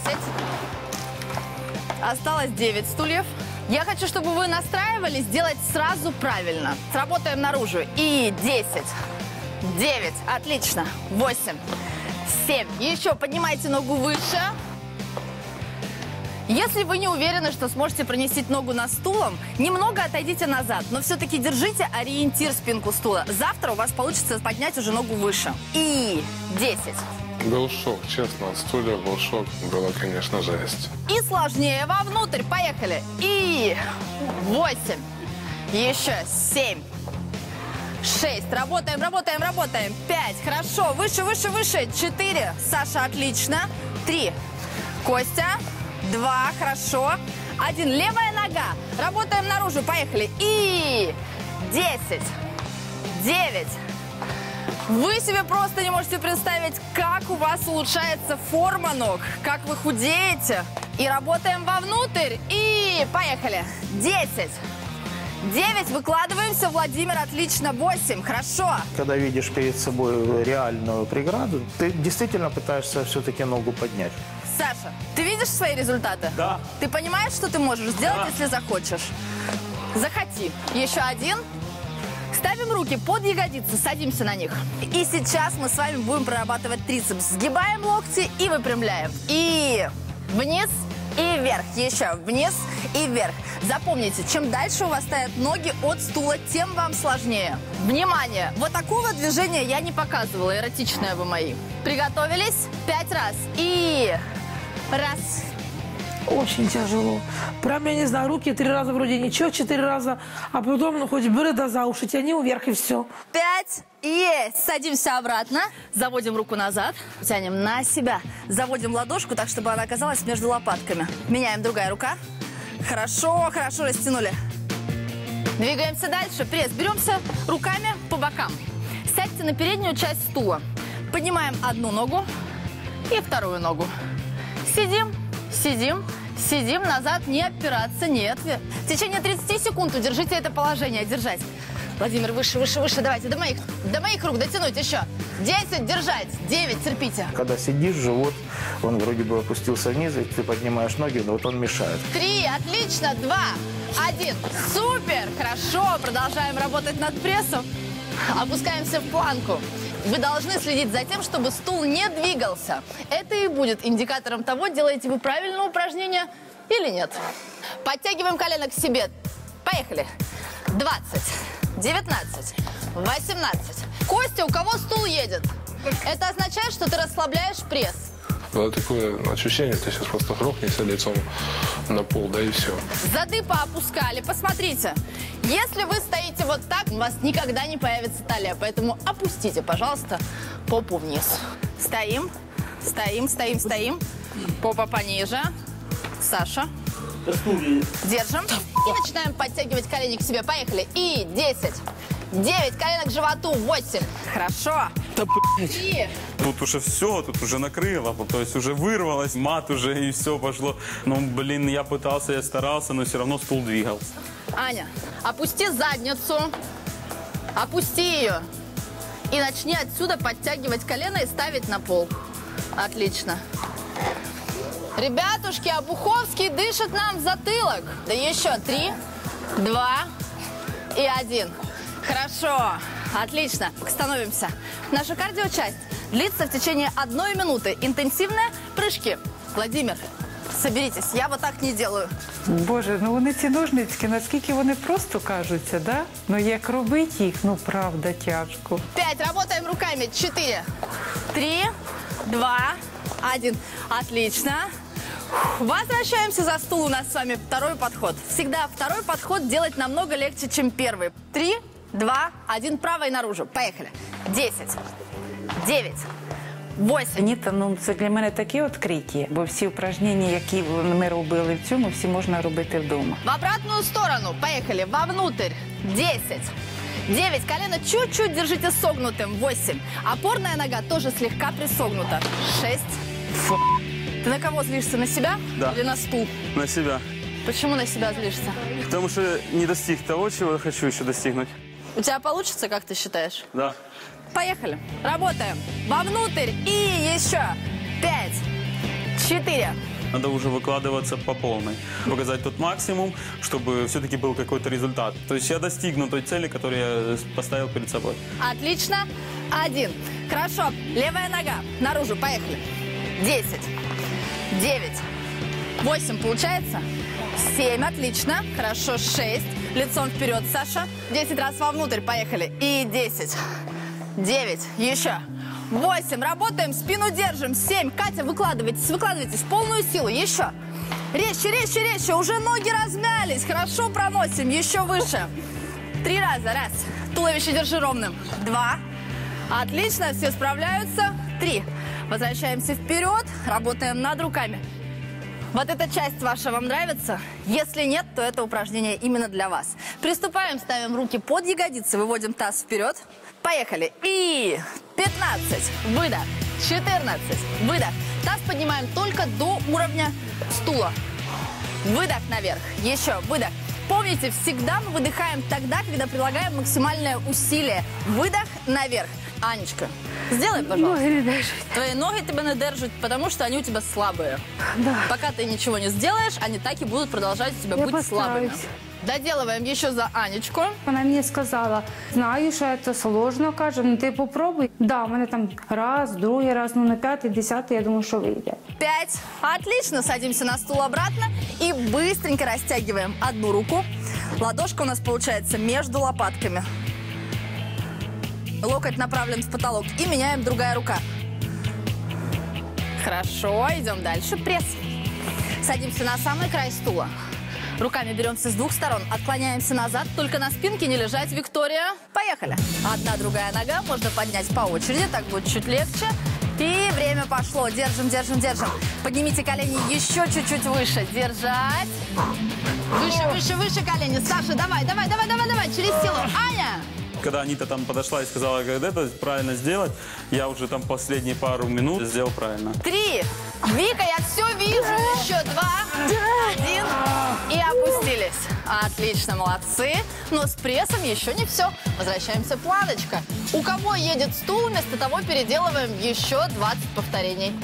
Осталось 9 стульев. Я хочу, чтобы вы настраивались делать сразу правильно. Сработаем наружу. И 10, 9, отлично, 8, 7. Еще поднимайте ногу выше. Если вы не уверены, что сможете пронести ногу над стулом, немного отойдите назад, но все-таки держите ориентир спинку стула. Завтра у вас получится поднять уже ногу выше. И 10. Был шок, честно, от стулья был шок. Было, конечно, жесть. И сложнее вовнутрь. Поехали. И 8. Еще 7. 6. Работаем, работаем, работаем. 5. Хорошо. Выше, выше, выше. 4. Саша, отлично. 3. Костя. 2, хорошо. 1, левая нога. Работаем наружу, поехали. И 10, 9, Вы себе просто не можете представить, как у вас улучшается форма ног, как вы худеете. И работаем вовнутрь. И поехали. 10. 9. Выкладываемся. Владимир, отлично. 8. Хорошо. Когда видишь перед собой реальную преграду, ты действительно пытаешься все-таки ногу поднять. Саша, ты видишь свои результаты? Да. Ты понимаешь, что ты можешь сделать, если захочешь? Захоти. Еще 1. Ставим руки под ягодицы, садимся на них. И сейчас мы с вами будем прорабатывать трицепс. Сгибаем локти и выпрямляем. И вниз, и вверх. Еще вниз и вверх. Запомните, чем дальше у вас стоят ноги от стула, тем вам сложнее. Внимание! Вот такого движения я не показывала, эротичное вы мои. Приготовились? 5 раз. И раз. Очень тяжело. Прям, я не знаю, руки 3 раза вроде ничего, 4 раза, а потом, ну, хоть бери да за уши, тяни вверх и все. 5. Есть. Садимся обратно. Заводим руку назад. Тянем на себя. Заводим ладошку так, чтобы она оказалась между лопатками. Меняем, другая рука. Хорошо, хорошо растянули. Двигаемся дальше. Пресс. Беремся руками по бокам. Сядьте на переднюю часть стула. Поднимаем одну ногу и вторую ногу. Сидим. Сидим, сидим, назад, не опираться, нет. В течение 30 секунд удержите это положение, держать. Владимир, выше, выше, выше, давайте, до моих рук дотянуть еще. 10, держать, 9, терпите. Когда сидишь, живот, он вроде бы опустился вниз, и ты поднимаешь ноги, но вот он мешает. 3, отлично, 2, 1, супер, хорошо, продолжаем работать над прессом. Опускаемся в планку. Вы должны следить за тем, чтобы стул не двигался. Это и будет индикатором того, делаете вы правильное упражнение или нет. Подтягиваем колено к себе. Поехали. 20, 19, 18. Костя, у кого стул едет? Это означает, что ты расслабляешь пресс. Было такое ощущение, ты сейчас просто грохнешься лицом на пол, да и все. Зады поопускали. Посмотрите, если вы стоите вот так, у вас никогда не появится талия. Поэтому опустите, пожалуйста, попу вниз. Стоим, стоим, стоим, стоим. Попа пониже. Саша. Держим. И начинаем подтягивать колени к себе. Поехали. И 10, 9, колено к животу, 8. Хорошо. И... Тут уже все, тут уже накрыло, то есть уже вырвалось, мат уже и все пошло. Ну, блин, я пытался, я старался, но все равно стул двигался. Аня, опусти задницу, опусти ее и начни отсюда подтягивать колено и ставить на пол. Отлично. Ребятушки, а Буховский дышит нам в затылок. Да еще 3, 2 и 1. Хорошо, отлично. Становимся. Наша кардиочасть длится в течение 1 минуты. Интенсивные прыжки. Владимир, соберитесь, я вот так не делаю. Боже, ну вони ці ножнички, наскільки вони просто кажуться, да? Ну як робити їх, ну правда тяжко. 5, работаем руками. 4, 3, 2, 1. Отлично. Возвращаемся за стул. У нас с вами второй подход. Всегда второй подход делать намного легче, чем первый. 3, 2, 1, правой наружу. Поехали. 10, 9, 8. Аніта, ну це для мене таке відкриття, бо всі упражнення, які ми робили в цьому, всі можна робити вдома. В обратную сторону. Поехали. Вовнутрь. 10, 9. Колено чуть-чуть держите согнутым. 8. Опорная нога тоже слегка присогнута. 6. Фу. Ты на кого злишься? На себя? Да. Или на стул? На себя. Почему на себя злишься? Потому что не достиг того, чего я хочу еще достигнуть. У тебя получится, как ты считаешь? Да. Поехали. Работаем. Вовнутрь. И еще. 5, 4. Надо уже выкладываться по полной. Показать тот максимум, чтобы все-таки был какой-то результат. То есть я достигну той цели, которую я поставил перед собой. Отлично. 1. Хорошо. Левая нога. Наружу. Поехали. 10, 9, 8. Получается? 7. Отлично. Хорошо. 6. Лицом вперед, Саша. 10 раз вовнутрь. Поехали. И 10, 9. Еще. 8. Работаем. Спину держим. 7. Катя, выкладывайтесь. Выкладывайтесь. В полную силу. Еще. Резче, резче, резче. Уже ноги размялись. Хорошо проносим. Еще выше. 3 раза. Раз. Туловище держи ровным. 2. Отлично. Все справляются. 3. Возвращаемся вперед. Работаем над руками. Вот эта часть ваша вам нравится? Если нет, то это упражнение именно для вас. Приступаем. Ставим руки под ягодицы. Выводим таз вперед. Поехали. И 15. Выдох. 14. Выдох. Таз поднимаем только до уровня стула. Выдох наверх. Еще. Выдох. Помните, всегда мы выдыхаем тогда, когда прилагаем максимальное усилие. Выдох наверх. Анечка, сделай, пожалуйста. Ноги не держат. Твои ноги тебя не держат, потому что они у тебя слабые. Да. Пока ты ничего не сделаешь, они так и будут продолжать у тебя быть слабыми. Доделываем еще за Анечку. Вона мені сказала, знаю, що це сложно, каже, ну ти попробуй. Да, у мене там раз, другий раз, ну на 5-й, 10-й, я думаю, що вийде. 5. Отлично. Садимся на стул обратно и быстренько растягиваем одну руку. Ладошка у нас получается между лопатками. Локоть направлен в потолок и меняем другая рука. Хорошо, идем дальше. Пресс. Садимся на самый край стула. Руками беремся с двух сторон, отклоняемся назад, только на спинке не лежать, Виктория. Поехали. Одна, другая нога, можно поднять по очереди, так будет чуть легче. И время пошло. Держим, держим, держим. Поднимите колени еще чуть-чуть выше. Держать. Выше, выше, выше колени. Саша, давай, давай, давай, давай, давай, через силу. Аня! Когда Анита там подошла и сказала, как это правильно сделать, я уже там последние пару минут сделал правильно. 3. Вика, я все вижу. Еще 2, 1. И опустились. Отлично, молодцы. Но с прессом еще не все. Возвращаемся планочка. У кого едет стул, вместо того переделываем еще 20 повторений.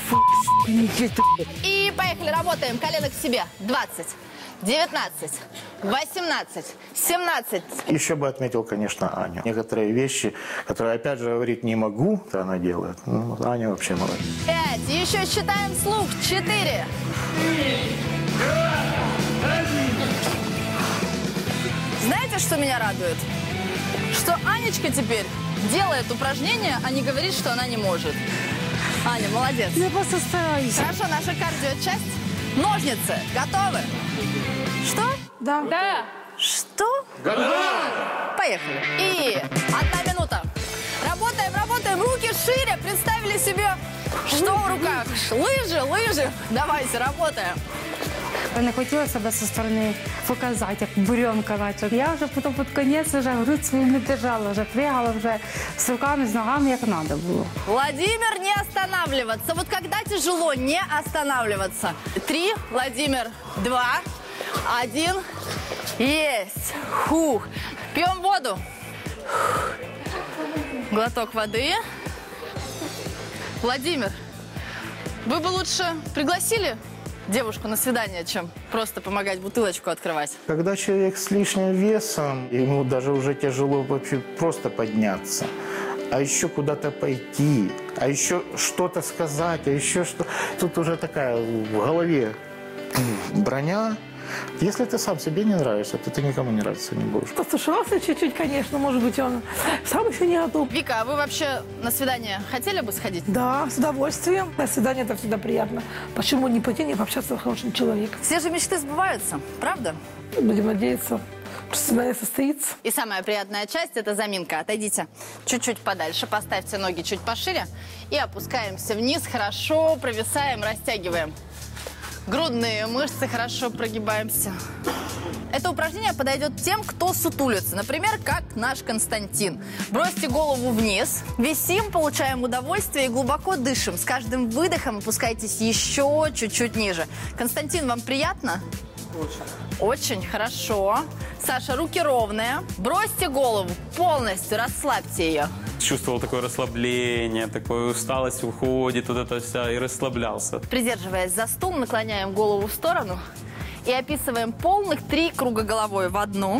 И поехали, работаем. Колено к себе. 20. 19, 18, 17. Еще бы отметил, конечно, Аню. Некоторые вещи, которые, опять же, говорить не могу, она делает. Ну, Аня вообще молодец. 5. Еще считаем вслух. 4. Знаете, что меня радует? Что Анечка теперь делает упражнения, а не говорит, что она не может. Аня, молодец. Я просто стараюсь. Хорошо, наша кардио-часть. Ножницы. Готовы? Что? Да. Да. Что? Поехали. И 1 минута. Работаем, работаем. Руки шире. Представили себе, что в руках? Лыжи, лыжи. Давайте, работаем. Я не хотіла себе зі сторони показати, як буренка наче. Я вже потім під кінець вже грудь свою не держала, вже пригала вже з руками, з ногами, як треба було. Владимир, не останавливаться. Вот когда тяжело, не останавливаться. 3, Владимир, 2, 1. Есть. Фух. Пьем воду. Глоток воды. Владимир, вы бы лучше пригласили девушку на свидание, чем просто помогать бутылочку открывать? Когда человек с лишним весом, ему даже уже тяжело вообще просто подняться, а еще куда-то пойти, а еще что-то сказать, а еще что... Тут уже такая в голове броня. Если ты сам себе не нравишься, то ты никому не нравиться не будешь. Постушевался чуть-чуть, конечно, может быть, он сам еще не готов. Вика, а вы вообще на свидание хотели бы сходить? Да, с удовольствием. На свидание это всегда приятно. Почему не пойти, не пообщаться с хорошим человеком? Все же мечты сбываются, правда? Будем надеяться, что свидание состоится. И самая приятная часть – это заминка. Отойдите чуть-чуть подальше, поставьте ноги чуть пошире и опускаемся вниз, хорошо провисаем, растягиваем. Грудные мышцы, хорошо прогибаемся. Это упражнение подойдет тем, кто сутулится. Например, как наш Константин. Бросьте голову вниз, висим, получаем удовольствие и глубоко дышим. С каждым выдохом опускайтесь еще чуть-чуть ниже. Константин, вам приятно? Очень. Очень хорошо. Саша, руки ровные. Бросьте голову полностью, расслабьте ее. Чувствовал такое расслабление, такая усталость уходит, вот это вся, и расслаблялся. Придерживаясь за стул, наклоняем голову в сторону и описываем полных 3 круга головой в одну.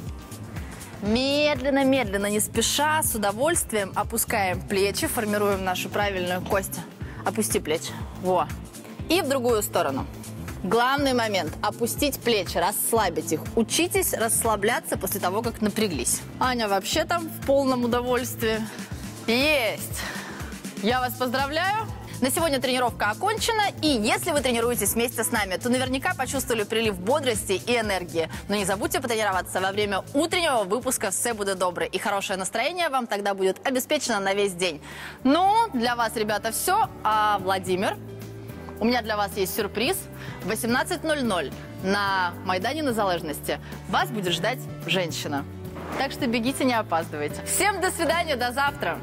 Медленно, медленно, не спеша, с удовольствием опускаем плечи, формируем нашу правильную кость. Опусти плечи. Во. И в другую сторону. Главный момент – опустить плечи, расслабить их. Учитесь расслабляться после того, как напряглись. Аня вообще там в полном удовольствии. Есть! Я вас поздравляю. На сегодня тренировка окончена. И если вы тренируетесь вместе с нами, то наверняка почувствовали прилив бодрости и энергии. Но не забудьте потренироваться во время утреннего выпуска «Все будет добре». И хорошее настроение вам тогда будет обеспечено на весь день. Ну, для вас, ребята, все. А Владимир, у меня для вас есть сюрприз. В 18:00 на Майдане Незалежности вас будет ждать женщина. Так что бегите, не опаздывайте. Всем до свидания, до завтра.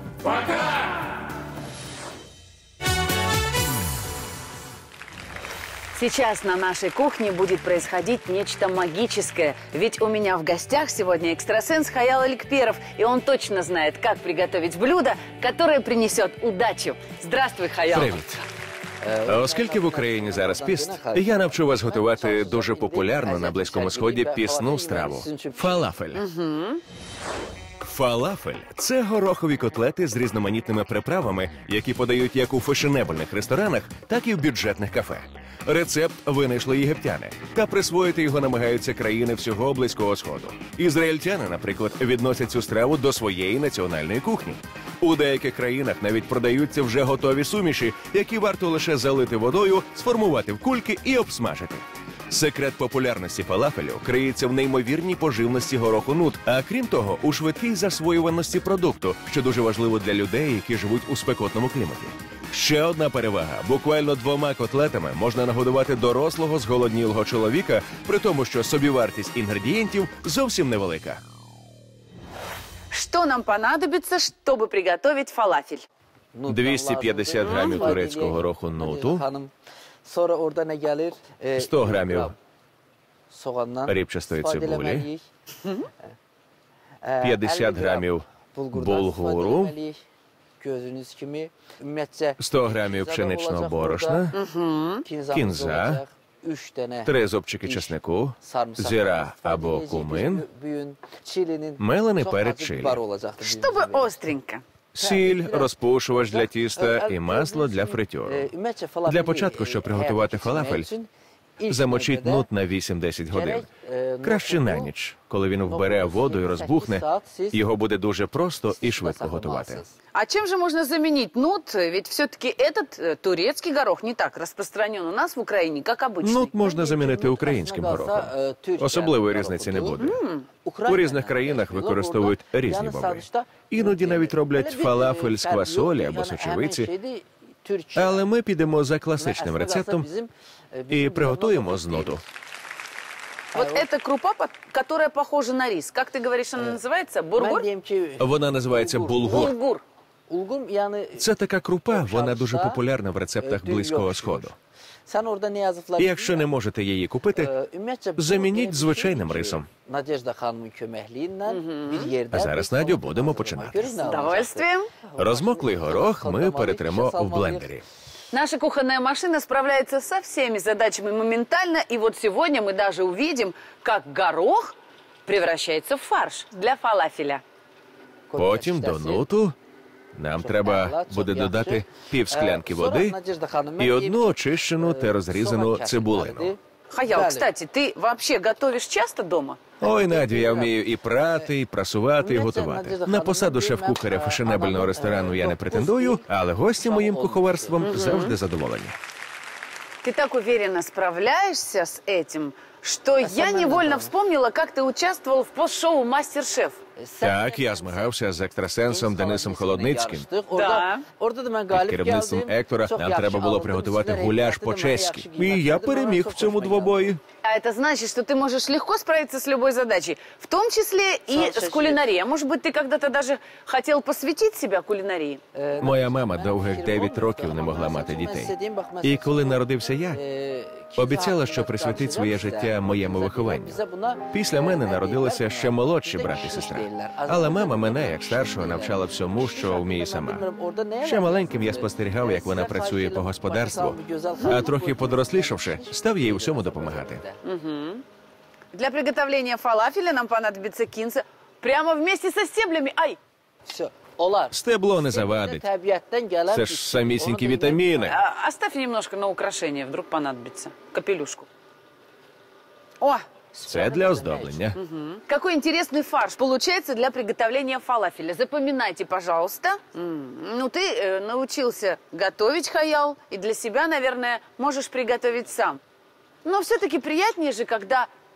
Сейчас на нашей кухне будет происходить нечто магическое. Ведь у меня в гостях сегодня экстрасенс Хайал Аликперов. И он точно знает, как приготовить блюдо, которое принесет удачу. Здравствуй, Хайал. Привіт. Оскільки в Україні зараз піст, я навчу вас готувати дуже популярну на Близькому Сході пісну страву – фалафель. Фалафель – це горохові котлети з різноманітними приправами, які подають як у фешенебельних ресторанах, так і в бюджетних кафе. Рецепт винайшли єгиптяни, та присвоїти його намагаються країни всього Близького Сходу. Ізраїльтяни, наприклад, відносять цю страву до своєї національної кухні. У деяких країнах навіть продаються вже готові суміші, які варто лише залити водою, сформувати в кульки і обсмажити. Секрет популярності фалафелю криється в неймовірній поживності гороху нут, а крім того, у швидкій засвоюваності продукту, що дуже важливо для людей, які живуть у спекотному кліматі. Ще одна перевага – буквально 2 котлетами можна нагодувати дорослого зголоднілого чоловіка, при тому, що собівартість інгредієнтів зовсім невелика. Что нам понадобится, чтобы приготовить фалафель? 250 грамів турецького гороху нуту, 100 грамів рібчастої цибулі, 50 грамів булгуру, 100 грамів пшеничного борошна, кінза, 3 зубчики чеснику, зіра або кумин, мелений перець чилі, Чтобы остренько. сіль, розпушувач для тіста і масло для фритюру. Для початку, щоб приготувати фалафель, замочіть нут на 8-10 годин. Краще на ніч. Коли він вбере воду і розбухне, його буде дуже просто і швидко готувати. А чем же можно заменить нут? Ведь все-таки этот турецкий горох не так распространен у нас в Украине, как обычный. Нут можна замінити українським горохом. Особливої різниці не буде. У різних країнах використовують різні боби. Іноді навіть роблять фалафель з квасолі або сочевиці. Але ми підемо за класичним рецептом і приготуємо з нуту. Вот эта крупа, которая похожа на рис. Как ты говоришь, она называется? Бургур? Вона називається булгур. Булгур. Це така крупа, вона дуже популярна в рецептах Близького Сходу. І якщо не можете її купити, замініть звичайним рисом. А зараз, Надю, будемо починати. С удовольствием. Розмоклий горох ми перетремо в блендері. Наша кухонная машина справляется со всеми задачами моментально. И вот сегодня мы даже увидим, как горох превращается в фарш для фалафеля. Потім до нуту нам треба буде додати півсклянки води і 1 очищену та розрізану цибулину. Хаял, кстати, ты вообще готовишь часто дома? Ой, Надю, я вмію і прати, і прасувати, і готувати. На посаду шеф-кухаря фешенебельного ресторану я не претендую, але гості моїм куховарством завжди задоволені. Ты так уверенно справляешься с этим, что я невольно вспомнила, как ты участвовал в пост-шоу «Мастер-шеф». Так, я змагався з екстрасенсом Денисом Холодницьким. Да. Під керівництвом Ектора нам треба було приготувати гуляш по-чеськи. І я переміг в цьому двобої. А это значит, что ты можешь легко справиться с любой задачей, в том числе и с кулинарией. А может быть, ты когда-то даже хотел посвятить себя кулинарии? Моя мама довгих 9 років не могла мати дітей. І коли народився я, обіцяла, що присвятить своє життя моєму вихованню. Після мене народилися ще молодші брат і сестра. Але мама мене, як старшого, навчала всьому, що вміє сама. Ще маленьким я спостерігав, як вона працює по господарству, а трохи подорослішавши, став їй у всьому допомагати. Для приготовления фалафеля нам понадобится кинза прямо вместе со стеблями. Ай! Стебло не завадить. Це ж самісінькі вітаміни. Оставь немножко на украшение, вдруг понадобится. Капелюшку. О! Це для оздоблення. Какой интересный фарш получается для приготовления фалафеля. Запоминайте, пожалуйста. Ну, ты научился готовить, Хаял, и для себя, наверное, можешь приготовить сам. Но все-таки приятнее же, когда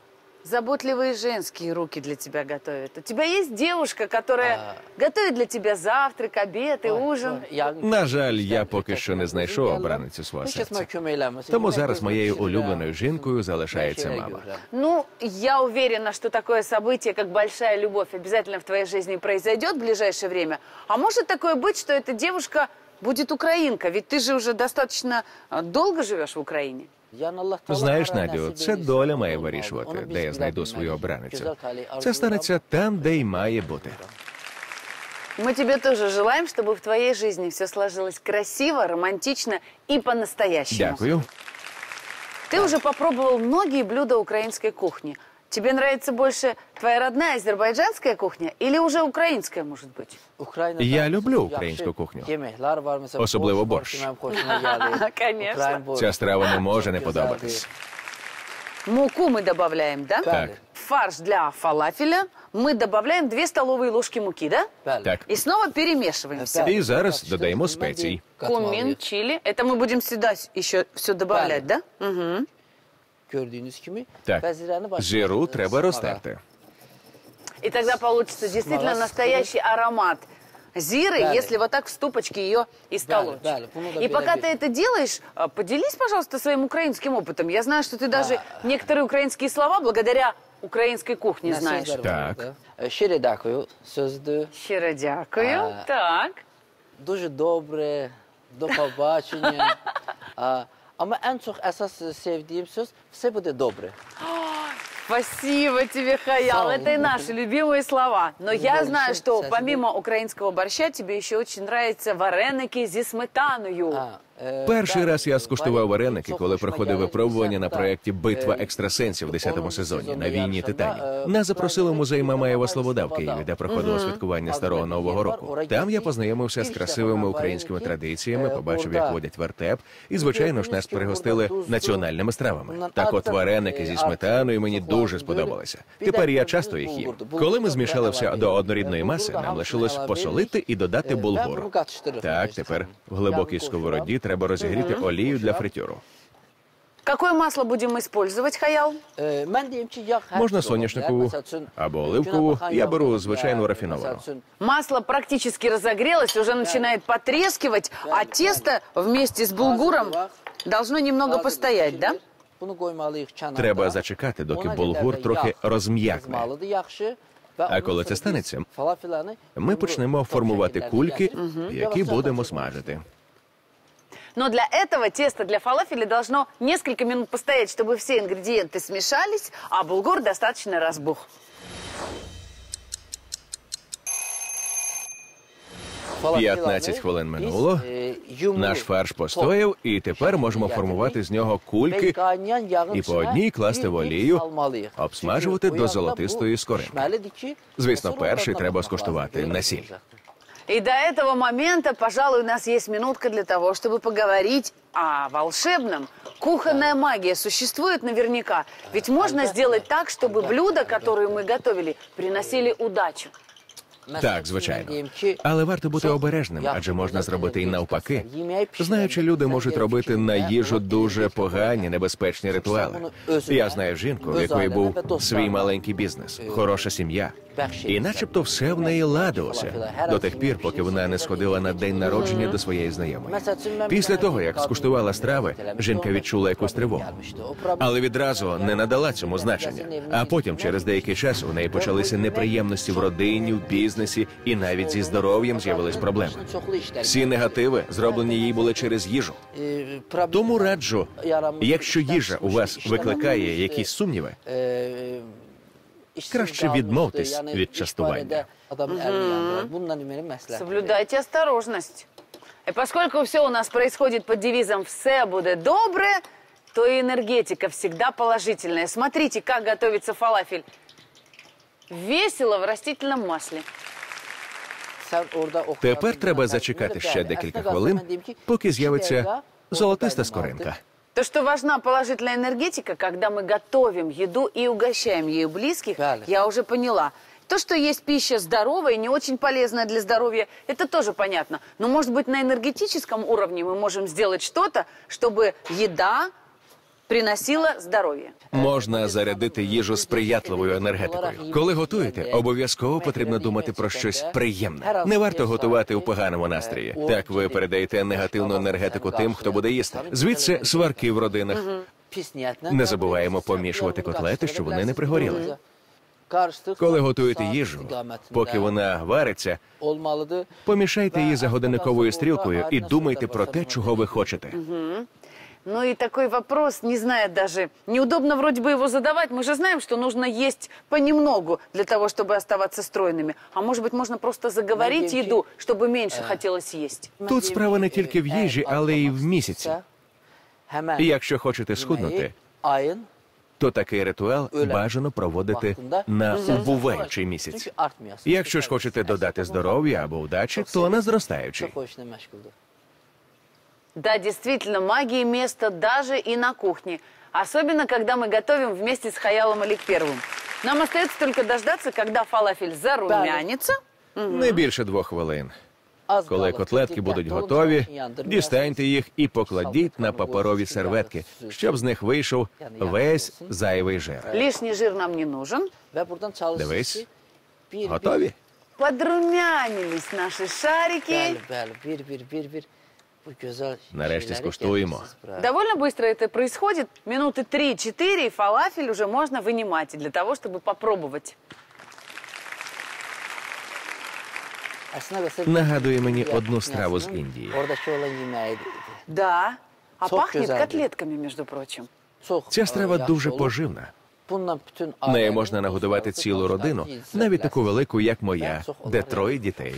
заботливые женские руки для тебя готовят. У тебя есть девушка, которая готовит для тебя завтрак, обед и ужин? На жаль, я поки що не знайшов обраницю свого серця. Тому зараз моєю улюбленою жінкою залишається мама. Ну, я уверена, что такое событие, как большая любовь, обязательно в твоей жизни произойдет в ближайшее время. А может такое быть, что эта девушка будет украинка? Ведь ты же уже достаточно долго живешь в Украине. Знаєш, Надю, це доля має вирішувати, де я знайду свою обраницю. Це станеться там, де й має бути. Мы тебе тоже желаем, чтобы в твоей жизни все сложилось красиво, романтично и по-настоящему. Дякую. Ты уже попробовал многие блюда украинской кухни. Тебе нравится больше твоя родная азербайджанская кухня или уже украинская, может быть? Я люблю українську кухню. Особливо борщ. Конечно. Ця страва не може не подобатись. Муку мы добавляем, да? Так. Фарш для фалафеля мы добавляем 2 столовые ложки муки, да? Так. И снова перемешиваем все. І зараз додаємо спецій. Кумин, чили. Это мы будем сюда еще все добавлять, да? Угу. Так, зіру треба розтерти. И тогда получится действительно настоящий аромат зиры, если вот так в ступочке ее истолочь. И пока ты это делаешь, поделись, пожалуйста, своим украинским опытом. Я знаю, что ты даже некоторые украинские слова благодаря української кухні знаєш. Так. Щиро дякую. Щиро дякую. Так. Дуже добре, до побачення. Ama en çok esas sevdiğim söz, все буде добре. Спасибо тебе, Хаял. Это и наши любимые слова. Но я знаю, что помимо украинского борща тебе еще очень нравятся вареники зі сметаною. Перший раз я скуштував вареники, коли проходив випробування на проєкті «Битва екстрасенсів» в 10-му сезоні на війні титанів. Нас запросили в музей Мамаєва Слобода в Києві, де проходило святкування Старого Нового року. Там я познайомився з красивими українськими традиціями, побачив, як водять вертеп, і, звичайно ж, нас пригостили національними стравами. Так от вареники зі сметаною мені дуже сподобалися. Тепер я часто їх їм. Коли ми змішали все до однорідної маси, нам лишилось посолити і додати булгур. Так, тепер в глибокій сковороді треба розігріти олію для фритюру. Какое масло будем использовать, Хаял? Можна соняшникову або оливкову. Я беру звичайну рафіновану. Масло практически разогрелось, уже начинает потрескивать, а тесто вместе с булгуром должно немного постоять, да? Треба зачекати, доки булгур трохи розм'якне. А коли це станеться, ми почнемо формувати кульки, які будемо смажити. Но для этого тесто для фалафеля должно несколько минут постоять, чтобы все ингредиенты смешались, а булгур достаточно разбух. «15 хвилин минуло, наш фарш постояв, і тепер можемо формувати з нього кульки і по одній класти в олію, обсмажувати до золотистої скоринки. Звісно, перший треба скуштувати на сіль. И до этого момента, пожалуй, у нас есть минутка для того, чтобы поговорить о волшебном. Кухонная магия существует наверняка. Ведь можно сделать так, чтобы блюда, которые мы готовили, приносили удачу. Так, звичайно. Але варто бути обережним, адже можна зробити і навпаки. Знаючи, люди можуть робити на їжу дуже погані, небезпечні ритуали. Я знаю жінку, в якої був свій маленький бізнес, хороша сім'я. І начебто все в неї ладилося, до тих пір, поки вона не сходила на день народження до своєї знайомої. Після того, як скуштувала страви, жінка відчула якусь тривогу. Але відразу не надала цьому значення. А потім, через деякий час, у неї почалися неприємності в родині, в бізнесі, і навіть зі здоров'ям з'явились проблеми. Всі негативи, зроблені їй, були через їжу. Тому раджу, якщо їжа у вас викликає якісь сумніви, краще відмовтесь від частування. Соблюдайте осторожность. И поскольку все у нас происходит под девизом «все будет добре», то и энергетика всегда положительная. Смотрите, как готовится фалафель. Весело в растительном масле. Тепер треба зачекати ще декілька хвилин, поки з'явиться золотиста скоринка. То, что важна положительная энергетика, когда мы готовим еду и угощаем ею близких, я уже поняла. То, что есть пища здоровая и не очень полезная для здоровья, это тоже понятно. Но, может быть, на энергетическом уровне мы можем сделать что-то, чтобы еда приносила здоровье. Можна зарядити їжу сприятливою енергетикою. Коли готуєте, обов'язково потрібно думати про щось приємне. Не варто готувати у поганому настрої. Так ви передаєте негативну енергетику тим, хто буде їсти. Звідси сварки в родинах. Не забуваємо помішувати котлети, щоб вони не пригоріли. Коли готуєте їжу, поки вона вариться, помішайте її за годинниковою стрілкою і думайте про те, чого ви хочете. Ну и такой вопрос, не знаю даже, неудобно вроде бы его задавать. Мы же знаем, что нужно есть понемногу для того, чтобы оставаться стройными. А может быть, можно просто заговорить еду, чтобы меньше хотелось есть. Тут справа не тільки в їжі, але й в місяці. І якщо хочете схуднути, то такий ритуал бажано проводити на убуваючий місяць. Якщо ж хочете додати здоров'я або удачі, то на зростаючий. Да, действительно, магии место даже и на кухне. Особенно, когда мы готовим вместе с Хаялом Алекперовым. Нам остается только дождаться, когда фалафель зарумянится. Не більше 2 хвилин. Коли котлетки будуть готові, дістаньте їх і покладіть на паперові серветки, щоб з них вийшов весь зайвий жир. Лишний жир нам не нужен. Дивись, готові? Подрумянились наши шарики. Нарешті скуштуємо. Довольно быстро это происходит. Минуты 3-4, и фалафель уже можно вынимать для того, чтобы попробовать. Нагадує мені одну страву з Індії. Да, а пахнет котлетками, между прочим. Ця страва дуже поживна. Нею можна нагодувати цілу родину, навіть таку велику, як моя, де 3 дітей.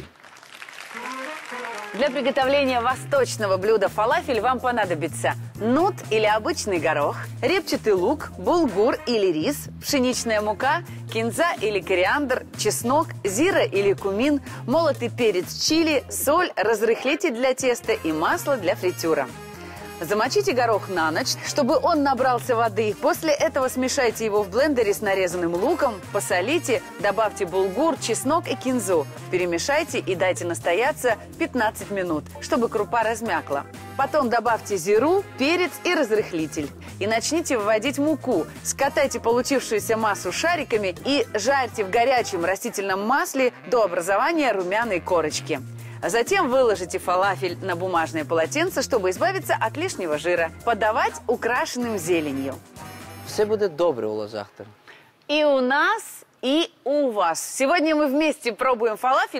Для приготовления восточного блюда фалафель вам понадобится нут или обычный горох, репчатый лук, булгур или рис, пшеничная мука, кинза или кориандр, чеснок, зира или кумин, молотый перец чили, соль, разрыхлитель для теста и масло для фритюра. Замочите горох на ночь, чтобы он набрался воды. После этого смешайте его в блендере с нарезанным луком, посолите, добавьте булгур, чеснок и кинзу. Перемешайте и дайте настояться 15 минут, чтобы крупа размякла. Потом добавьте зиру, перец и разрыхлитель. И начните вводить муку. Скатайте получившуюся массу шариками и жарьте в горячем растительном масле до образования румяной корочки. Затем выложите фалафель на бумажное полотенце, чтобы избавиться от лишнего жира. Подавать украшенным зеленью. Все будет добре, Ола Захтер. И у нас, и у вас. Сегодня мы вместе пробуем фалафель.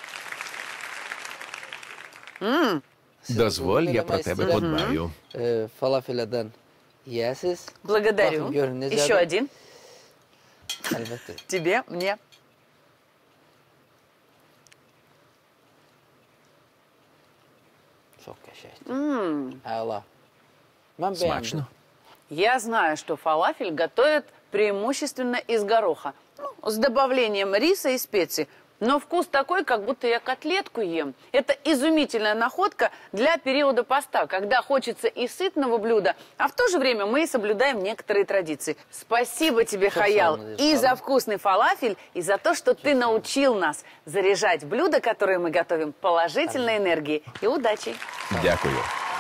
Дозволь, я про тебе подбаю. Фалафел'den yiyesiz. Благодарю. Еще один. Elbette. Тебе, мне. Çok yaşayın. Allah. Смачно. Я знаю, что фалафель готовят преимущественно из гороха. Ну, с добавлением риса и специй. Но вкус такой, как будто я котлетку ем. Это изумительная находка для периода поста, когда хочется и сытного блюда, а в то же время мы и соблюдаем некоторые традиции. Спасибо тебе, Хаял, и за вкусный фалафель, и за то, что ты научил нас заряжать блюда, которые мы готовим, положительной энергией и удачей. Дякую.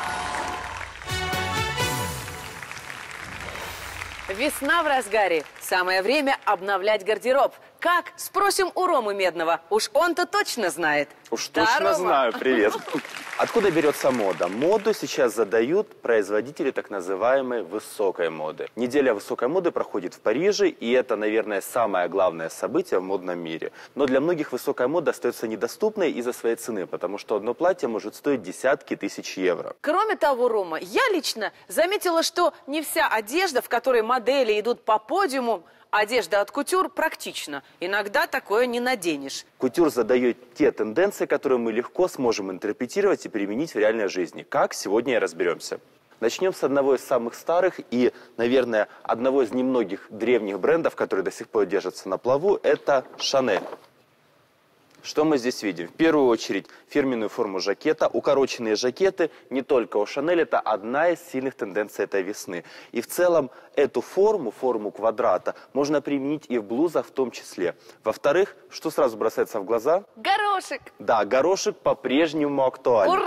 Весна в разгаре. Самое время обновлять гардероб. Как? Спросим у Ромы Медного. Уж он-то точно знает. Уж точно знаю. Привет. Откуда берется мода? Моду сейчас задают производители так называемой высокой моды. Неделя высокой моды проходит в Париже, и это, наверное, самое главное событие в модном мире. Но для многих высокая мода остается недоступной из-за своей цены, потому что одно платье может стоить десятки тысяч евро. Кроме того, Рома, я лично заметила, что не вся одежда, в которой модели идут по подиуму, одежда от кутюр практична. Иногда такое не наденешь. Кутюр задает те тенденции, которые мы легко сможем интерпретировать и применить в реальной жизни. Как? Сегодня и разберемся. Начнем с одного из самых старых и, наверное, одного из немногих древних брендов, которые до сих пор держатся на плаву, это Chanel. Что мы здесь видим? В первую очередь фирменную форму жакета. Укороченные жакеты не только у Chanel, это одна из сильных тенденций этой весны. И в целом эту форму квадрата, можно применить и в блузах в том числе. Во-вторых, что сразу бросается в глаза? Горошек! Да, горошек по-прежнему актуален. Ура!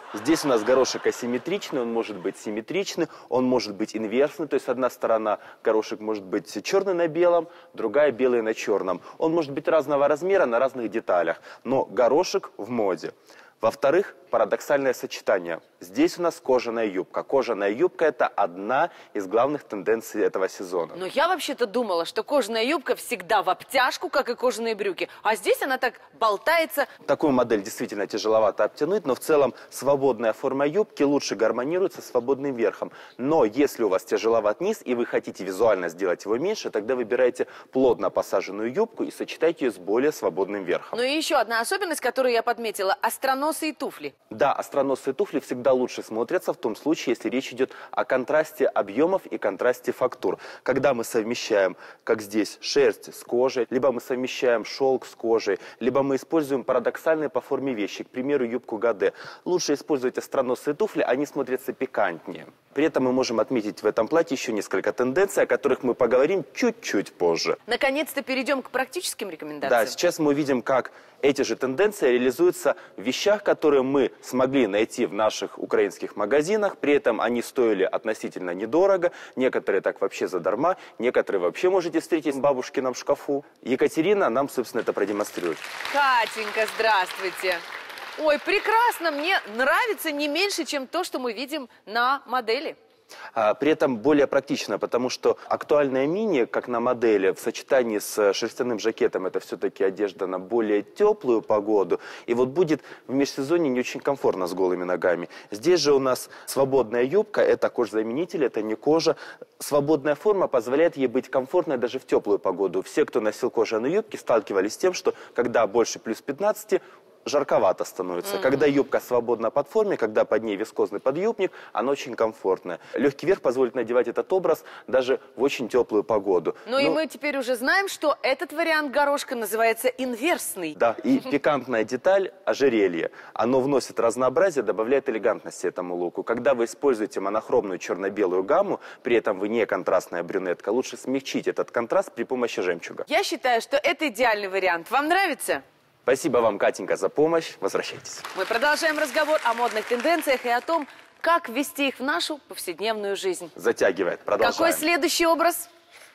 Здесь у нас горошек асимметричный, он может быть симметричный, он может быть инверсный, то есть одна сторона горошек может быть черный на белом, другая белый на черном. Он может быть разного размера на разных деталях, но горошек в моде. Во-вторых, парадоксальное сочетание. Здесь у нас кожаная юбка. Кожаная юбка – это одна из главных тенденций этого сезона. Но я вообще-то думала, что кожаная юбка всегда в обтяжку, как и кожаные брюки. А здесь она так болтается. Такую модель действительно тяжеловато обтянуть, но в целом свободная форма юбки лучше гармонирует со свободным верхом. Но если у вас тяжеловат низ и вы хотите визуально сделать его меньше, тогда выбирайте плотно посаженную юбку и сочетайте ее с более свободным верхом. Ну и еще одна особенность, которую я подметила – остроносые туфли. Да, остроносые туфли всегда лучше смотрятся в том случае, если речь идет о контрасте объемов и контрасте фактур. Когда мы совмещаем, как здесь, шерсть с кожей, либо мы совмещаем шелк с кожей, либо мы используем парадоксальные по форме вещи, к примеру, юбку гаде. Лучше использовать остроносые туфли, они смотрятся пикантнее. При этом мы можем отметить в этом платье еще несколько тенденций, о которых мы поговорим чуть-чуть позже. Наконец-то перейдем к практическим рекомендациям. Да, сейчас мы увидим, как эти же тенденции реализуются в вещах, которые мы смогли найти в наших украинских магазинах. При этом они стоили относительно недорого. Некоторые так вообще задарма, некоторые вообще можете встретить в бабушкином шкафу. Екатерина нам, собственно, это продемонстрирует. Катенька, здравствуйте. Ой, прекрасно, мне нравится не меньше, чем то, что мы видим на модели. При этом более практично, потому что актуальная мини, как на модели, в сочетании с шерстяным жакетом, это все-таки одежда на более теплую погоду. И вот будет в межсезонье не очень комфортно с голыми ногами. Здесь же у нас свободная юбка, это кожзаменитель, это не кожа. Свободная форма позволяет ей быть комфортной даже в теплую погоду. Все, кто носил кожаные юбки, сталкивались с тем, что когда больше плюс 15, жарковато становится. Когда юбка свободна под форме, когда под ней вискозный подъюбник, она очень комфортная. Легкий верх позволит надевать этот образ даже в очень теплую погоду. Ну и мы теперь уже знаем, что этот вариант горошка называется инверсный. Да, и пикантная деталь – ожерелье. Оно вносит разнообразие, добавляет элегантности этому луку. Когда вы используете монохромную черно-белую гамму, при этом вы не контрастная брюнетка, лучше смягчить этот контраст при помощи жемчуга. Я считаю, что это идеальный вариант. Вам нравится? Спасибо вам, Катенька, за помощь. Возвращайтесь. Мы продолжаем разговор о модных тенденциях и о том, как ввести их в нашу повседневную жизнь. Затягивает. Продолжаем. Какой следующий образ?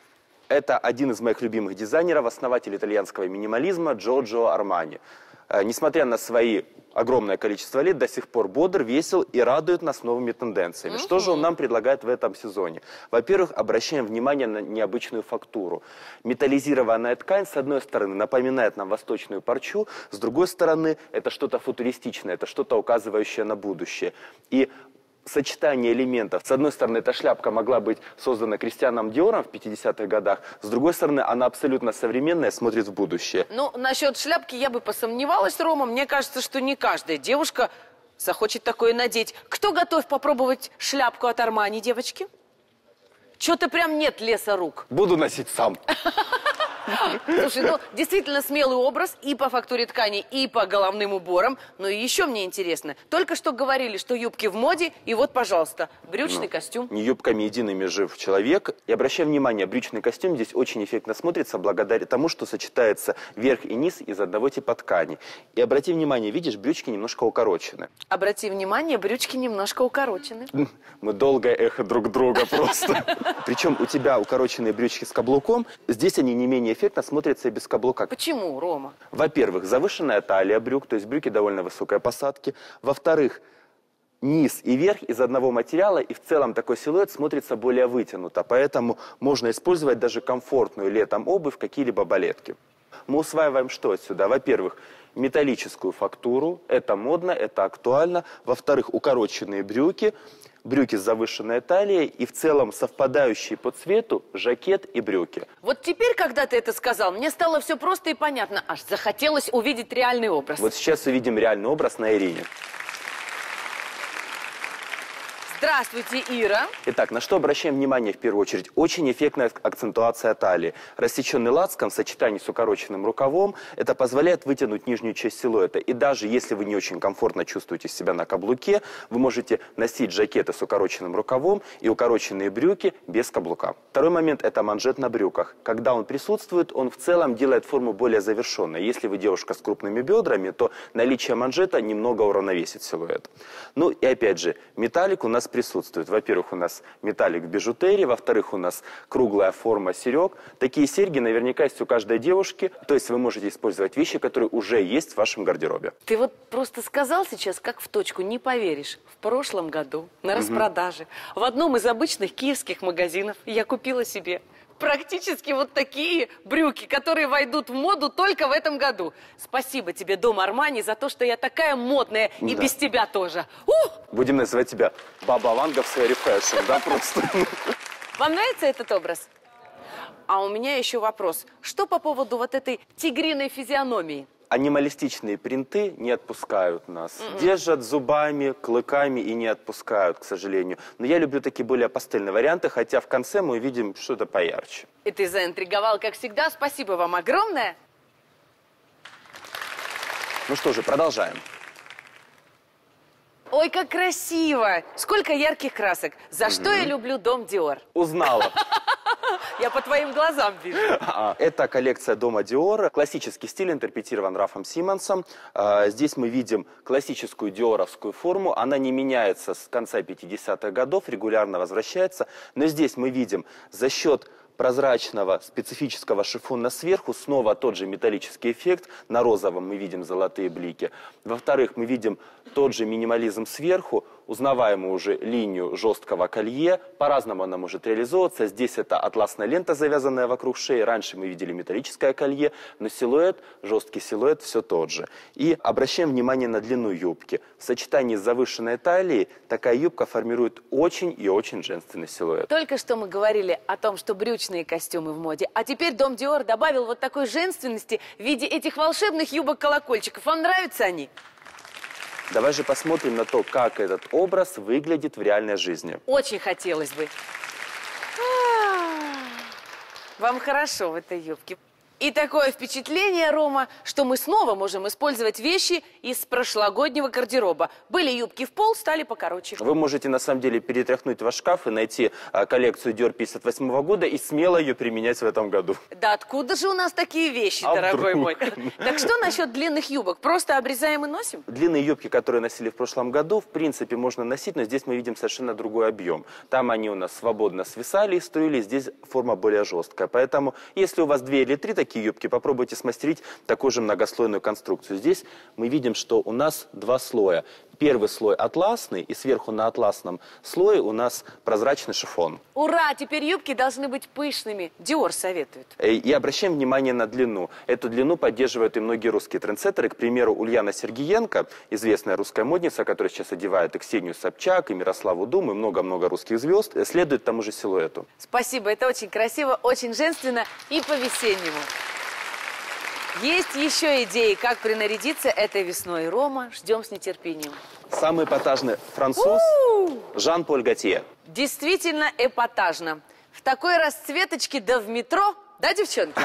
Это один из моих любимых дизайнеров, основатель итальянского минимализма Джорджо Армани. Несмотря на свои огромное количество лет, до сих пор бодр, весел и радует нас новыми тенденциями. Что же он нам предлагает в этом сезоне? Во-первых, обращаем внимание на необычную фактуру. Металлизированная ткань, с одной стороны, напоминает нам восточную парчу, с другой стороны, это что-то футуристичное, это что-то указывающее на будущее. И сочетание элементов. С одной стороны, эта шляпка могла быть создана Кристианом Диором в 50-х годах, с другой стороны, она абсолютно современная, смотрит в будущее. Ну, насчет шляпки я бы посомневалась, Рома. Мне кажется, что не каждая девушка захочет такое надеть. Кто готов попробовать шляпку от Армани, девочки? Чё-то прям нет леса рук. Буду носить сам. Слушай, ну, действительно смелый образ и по фактуре ткани, и по головным уборам. Но и еще мне интересно. Только что говорили, что юбки в моде, и вот, пожалуйста, брючный костюм. Не юбками едиными жив человек. И обращаем внимание, брючный костюм здесь очень эффектно смотрится, благодаря тому, что сочетается верх и низ из одного типа ткани. И обрати внимание, видишь, брючки немножко укорочены. Обрати внимание, брючки немножко укорочены. Мы долгое эхо друг друга просто. Причем у тебя укороченные брючки с каблуком, здесь они не менее эффектно смотрятся и без каблука. Почему, Рома? Во-первых, завышенная талия брюк, то есть брюки довольно высокой посадки. Во-вторых, низ и верх из одного материала, и в целом такой силуэт смотрится более вытянуто. Поэтому можно использовать даже комфортную летом обувь, какие-либо балетки. Мы усваиваем что отсюда? Во-первых, металлическую фактуру. Это модно, это актуально. Во-вторых, укороченные брюки. Брюки с завышенной талией и в целом совпадающие по цвету жакет и брюки. Вот теперь, когда ты это сказал, мне стало все просто и понятно. Аж захотелось увидеть реальный образ. Вот сейчас увидим реальный образ на Ирине. Здравствуйте, Ира. Итак, на что обращаем внимание в первую очередь? Очень эффектная акцентуация талии. Рассеченный лацкан в сочетании с укороченным рукавом, это позволяет вытянуть нижнюю часть силуэта. И даже если вы не очень комфортно чувствуете себя на каблуке, вы можете носить жакеты с укороченным рукавом и укороченные брюки без каблука. Второй момент – это манжет на брюках. Когда он присутствует, он в целом делает форму более завершенной. Если вы девушка с крупными бедрами, то наличие манжета немного уравновесит силуэт. Ну и опять же, металлик у нас присутствует. Во-первых, у нас металлик в бижутерии, во-вторых, у нас круглая форма серег. Такие серьги наверняка есть у каждой девушки, то есть вы можете использовать вещи, которые уже есть в вашем гардеробе. Ты вот просто сказал сейчас, как в точку, не поверишь. В прошлом году на распродаже в одном из обычных киевских магазинов я купила себе практически вот такие брюки, которые войдут в моду только в этом году. Спасибо тебе, Дом Армани, за то, что я такая модная и без тебя тоже. Будем называть тебя Баба Ванга в сфере фэшн, да, просто? Вам нравится этот образ? А у меня еще вопрос. Что по поводу вот этой тигриной физиономии? Анималистичные принты не отпускают нас. Держат зубами, клыками и не отпускают, к сожалению. Но я люблю такие более пастельные варианты, хотя в конце мы увидим что-то поярче. И ты заинтриговал, как всегда. Спасибо вам огромное. Ну что же, продолжаем. Ой, как красиво! Сколько ярких красок. За что я люблю Дом Диор? Узнала. Я по твоим глазам вижу. Это коллекция Дома Диора. Классический стиль интерпретирован Рафом Симмонсом. Здесь мы видим классическую диоровскую форму. Она не меняется с конца 50-х годов, регулярно возвращается. Но здесь мы видим за счет прозрачного специфического шифона сверху снова тот же металлический эффект. На розовом мы видим золотые блики. Во-вторых, мы видим тот же минимализм сверху, узнаваемую уже линию жесткого колье. По-разному она может реализовываться. Здесь это атласная лента, завязанная вокруг шеи. Раньше мы видели металлическое колье, но силуэт, жесткий силуэт все тот же. И обращаем внимание на длину юбки. В сочетании с завышенной талией такая юбка формирует очень и очень женственный силуэт. Только что мы говорили о том, что брючные костюмы в моде. А теперь Дом Диор добавил вот такой женственности в виде этих волшебных юбок-колокольчиков. Вам нравятся они? Давай же посмотрим на то, как этот образ выглядит в реальной жизни. Очень хотелось бы. Вам хорошо в этой юбке. И такое впечатление, Рома, что мы снова можем использовать вещи из прошлогоднего гардероба. Были юбки в пол, стали покороче. Вы можете на самом деле перетряхнуть ваш шкаф и найти коллекцию Dior 58 года и смело ее применять в этом году. Да откуда же у нас такие вещи, дорогой мой? Так что насчет длинных юбок? Просто обрезаем и носим? Длинные юбки, которые носили в прошлом году, в принципе, можно носить, но здесь мы видим совершенно другой объем. Там они у нас свободно свисали и струились, здесь форма более жесткая. Поэтому, если у вас 2 или 3 такие юбки, попробуйте смастерить такую же многослойную конструкцию. Здесь мы видим, что у нас 2 слоя. Первый слой атласный, и сверху на атласном слое у нас прозрачный шифон. Ура! Теперь юбки должны быть пышными. Диор советует. И обращаем внимание на длину. Эту длину поддерживают и многие русские трендсеттеры. К примеру, Ульяна Сергиенко, известная русская модница, которая сейчас одевает и Ксению Собчак, и Мирославу Дум, и много-много русских звезд, следует тому же силуэту. Спасибо, это очень красиво, очень женственно и по-весеннему. Есть еще идеи, как принарядиться этой весной. Рома, ждем с нетерпением. Самый эпатажный француз Жан-Поль Готье. Действительно эпатажно. В такой расцветочке, да в метро, да, девчонки?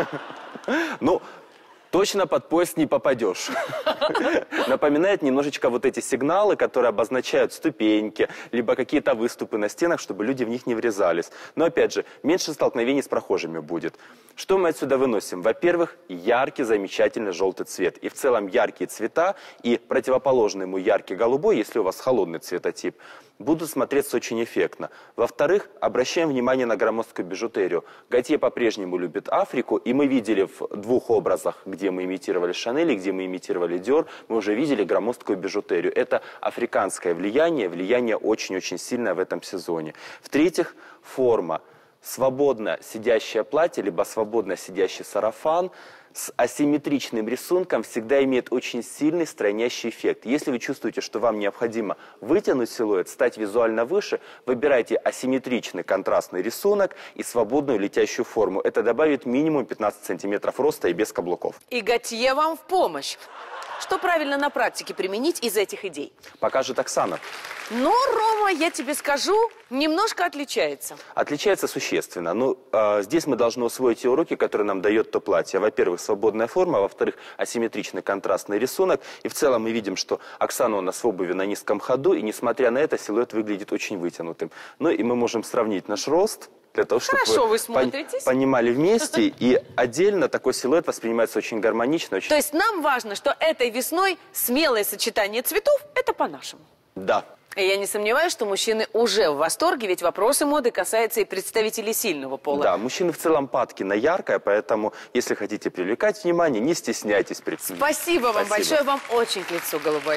Ну, точно под поезд не попадешь. Напоминает немножечко вот эти сигналы, которые обозначают ступеньки, либо какие-то выступы на стенах, чтобы люди в них не врезались. Но опять же, меньше столкновений с прохожими будет. Что мы отсюда выносим? Во-первых, яркий, замечательный желтый цвет. И в целом яркие цвета и противоположный ему яркий голубой, если у вас холодный цветотип, будут смотреться очень эффектно. Во-вторых, обращаем внимание на громоздкую бижутерию. Готье по-прежнему любит Африку, и мы видели в 2 образах, где мы имитировали Шанель и где мы имитировали Диор, мы уже видели громоздкую бижутерию. Это африканское влияние очень-очень сильное в этом сезоне. В-третьих, форма. Свободно сидящее платье, либо свободно сидящий сарафан с асимметричным рисунком всегда имеет очень сильный стройнящий эффект. Если вы чувствуете, что вам необходимо вытянуть силуэт, стать визуально выше, выбирайте асимметричный контрастный рисунок и свободную летящую форму. Это добавит минимум 15 сантиметров роста и без каблуков. И Готье вам в помощь. Что правильно на практике применить из этих идей? Покажет Оксана. Но, Рома, я тебе скажу, немножко отличается. Отличается существенно. Ну, здесь мы должны усвоить те уроки, которые нам дает то платье. Во-первых, свободная форма, во-вторых, асимметричный контрастный рисунок. И в целом мы видим, что Оксана у нас в обуви на низком ходу, и несмотря на это, силуэт выглядит очень вытянутым. Ну и мы можем сравнить наш рост, для того, чтобы Хорошо, вы понимали вместе, и отдельно такой силуэт воспринимается очень гармонично. То есть нам важно, что этой весной смелое сочетание цветов – это по-нашему. Да. И я не сомневаюсь, что мужчины уже в восторге, ведь вопросы моды касаются и представителей сильного пола. Да, мужчины в целом падки на яркое, поэтому, если хотите привлекать внимание, не стесняйтесь. Спасибо вам большое, вам очень к лицу, голубой.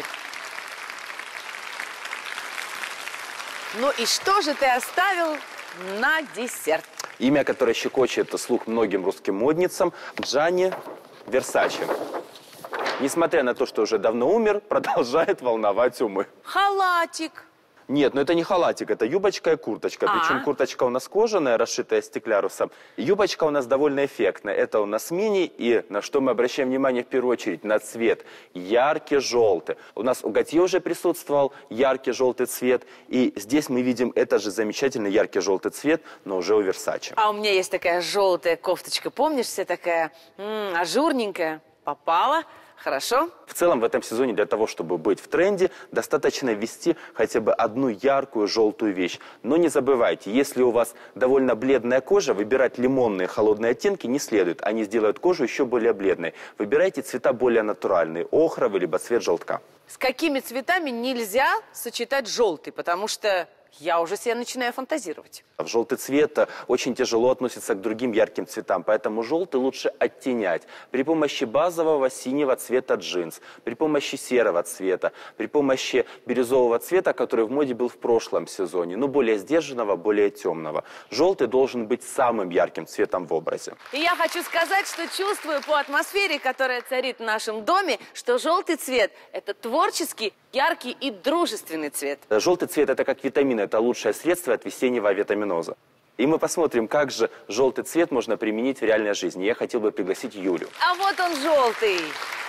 Ну и что же ты оставил на десерт? Имя, которое щекочет слух многим русским модницам – Джанни Версаче. Несмотря на то, что уже давно умер, продолжает волновать умы. Халатик. Нет, но это не халатик, это юбочка и курточка. Причем курточка у нас кожаная, расшитая стеклярусом. Юбочка у нас довольно эффектная. Это у нас мини, и на что мы обращаем внимание в первую очередь? На цвет. Яркий желтый. У нас у Готье уже присутствовал яркий желтый цвет. И здесь мы видим этот же замечательный яркий желтый цвет, но уже у Версаче. А у меня есть такая желтая кофточка, помнишь, вся такая ажурненькая. Попала. Хорошо. В целом в этом сезоне для того, чтобы быть в тренде, достаточно ввести хотя бы одну яркую желтую вещь. Но не забывайте, если у вас довольно бледная кожа, выбирать лимонные холодные оттенки не следует. Они сделают кожу еще более бледной. Выбирайте цвета более натуральные, охровый либо цвет желтка. С какими цветами нельзя сочетать желтый? Потому что я уже себе начинаю фантазировать. Желтый цвет очень тяжело относится к другим ярким цветам, поэтому желтый лучше оттенять при помощи базового синего цвета джинс, при помощи серого цвета, при помощи бирюзового цвета, который в моде был в прошлом сезоне, но более сдержанного, более темного. Желтый должен быть самым ярким цветом в образе. И я хочу сказать, что чувствую по атмосфере, которая царит в нашем доме, что желтый цвет – это творческий, яркий и дружественный цвет. Желтый цвет – это как витамин, это лучшее средство от весеннего авитаминоза. И мы посмотрим, как же желтый цвет можно применить в реальной жизни. Я хотел бы пригласить Юлю. А вот он желтый,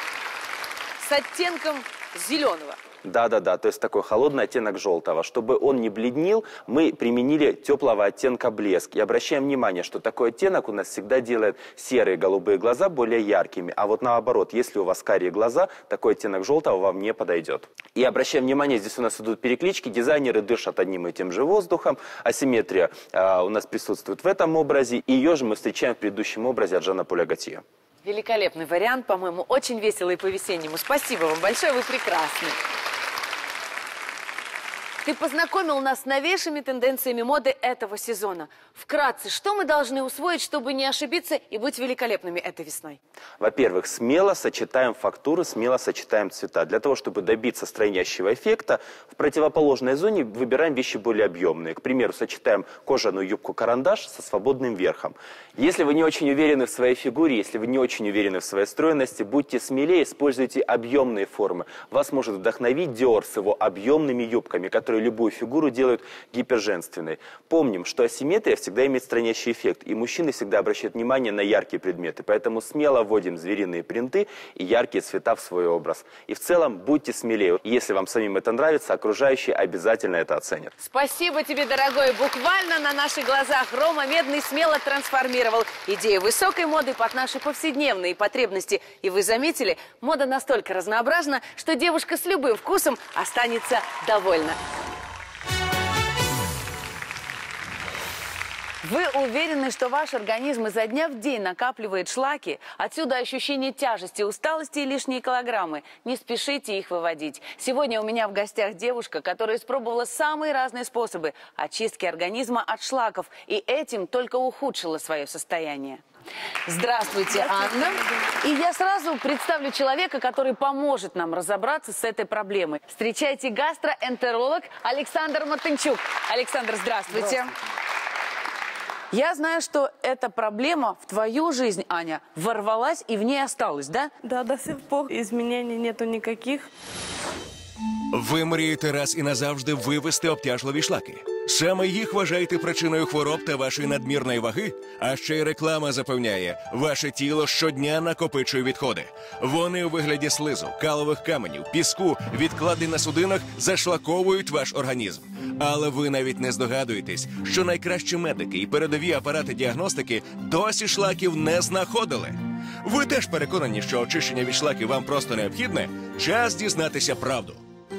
с оттенком зеленого. Да-да-да, то есть такой холодный оттенок желтого. Чтобы он не бледнил, мы применили теплого оттенка блеск. И обращаем внимание, что такой оттенок у нас всегда делает серые голубые глаза более яркими. А вот наоборот, если у вас карие глаза, такой оттенок желтого вам не подойдет. И обращаем внимание, здесь у нас идут переклички, дизайнеры дышат одним и тем же воздухом. Асимметрия у нас присутствует в этом образе. И ее же мы встречаем в предыдущем образе от Жана-Поля Готье. Великолепный вариант, по-моему, очень веселый по-весеннему. Спасибо вам большое, вы прекрасны. Ты познакомил нас с новейшими тенденциями моды этого сезона. Вкратце, что мы должны усвоить, чтобы не ошибиться и быть великолепными этой весной? Во-первых, смело сочетаем фактуры, смело сочетаем цвета. Для того, чтобы добиться стройнящего эффекта, в противоположной зоне выбираем вещи более объемные. К примеру, сочетаем кожаную юбку-карандаш со свободным верхом. Если вы не очень уверены в своей фигуре, если вы не очень уверены в своей стройности, будьте смелее, используйте объемные формы. Вас может вдохновить Dior с его объемными юбками, которые любую фигуру делают гиперженственной. Помним, что асимметрия всегда имеет странящий эффект, и мужчины всегда обращают внимание на яркие предметы, поэтому смело вводим звериные принты и яркие цвета в свой образ. И в целом будьте смелее. Если вам самим это нравится, окружающие обязательно это оценят. Спасибо тебе, дорогой. Буквально на наших глазах Рома Медный смело трансформировал идею высокой моды под наши повседневные потребности. И вы заметили, мода настолько разнообразна, что девушка с любым вкусом останется довольна. Вы уверены, что ваш организм изо дня в день накапливает шлаки? Отсюда ощущение тяжести, усталости и лишние килограммы. Не спешите их выводить. Сегодня у меня в гостях девушка, которая испробовала самые разные способы очистки организма от шлаков. И этим только ухудшила свое состояние. Здравствуйте, Анна. И я сразу представлю человека, который поможет нам разобраться с этой проблемой. Встречайте гастроэнтеролог Александр Мартынчук. Александр, здравствуйте. Я знаю, что эта проблема в твою жизнь, Аня, ворвалась и в ней осталась, да? Да, до сих пор изменений нету никаких. Ви мрієте раз і назавжди вивести обтяжливі шлаки. Саме їх вважаєте причиною хвороб та вашої надмірної ваги? А ще й реклама запевняє, ваше тіло щодня накопичує відходи. Вони у вигляді слизу, калових каменів, піску, відкладень на судинах зашлаковують ваш організм. Але ви навіть не здогадуєтесь, що найкращі медики і передові апарати діагностики досі шлаків не знаходили. Ви теж переконані, що очищення від шлаків вам просто необхідне? Час дізнатися правду.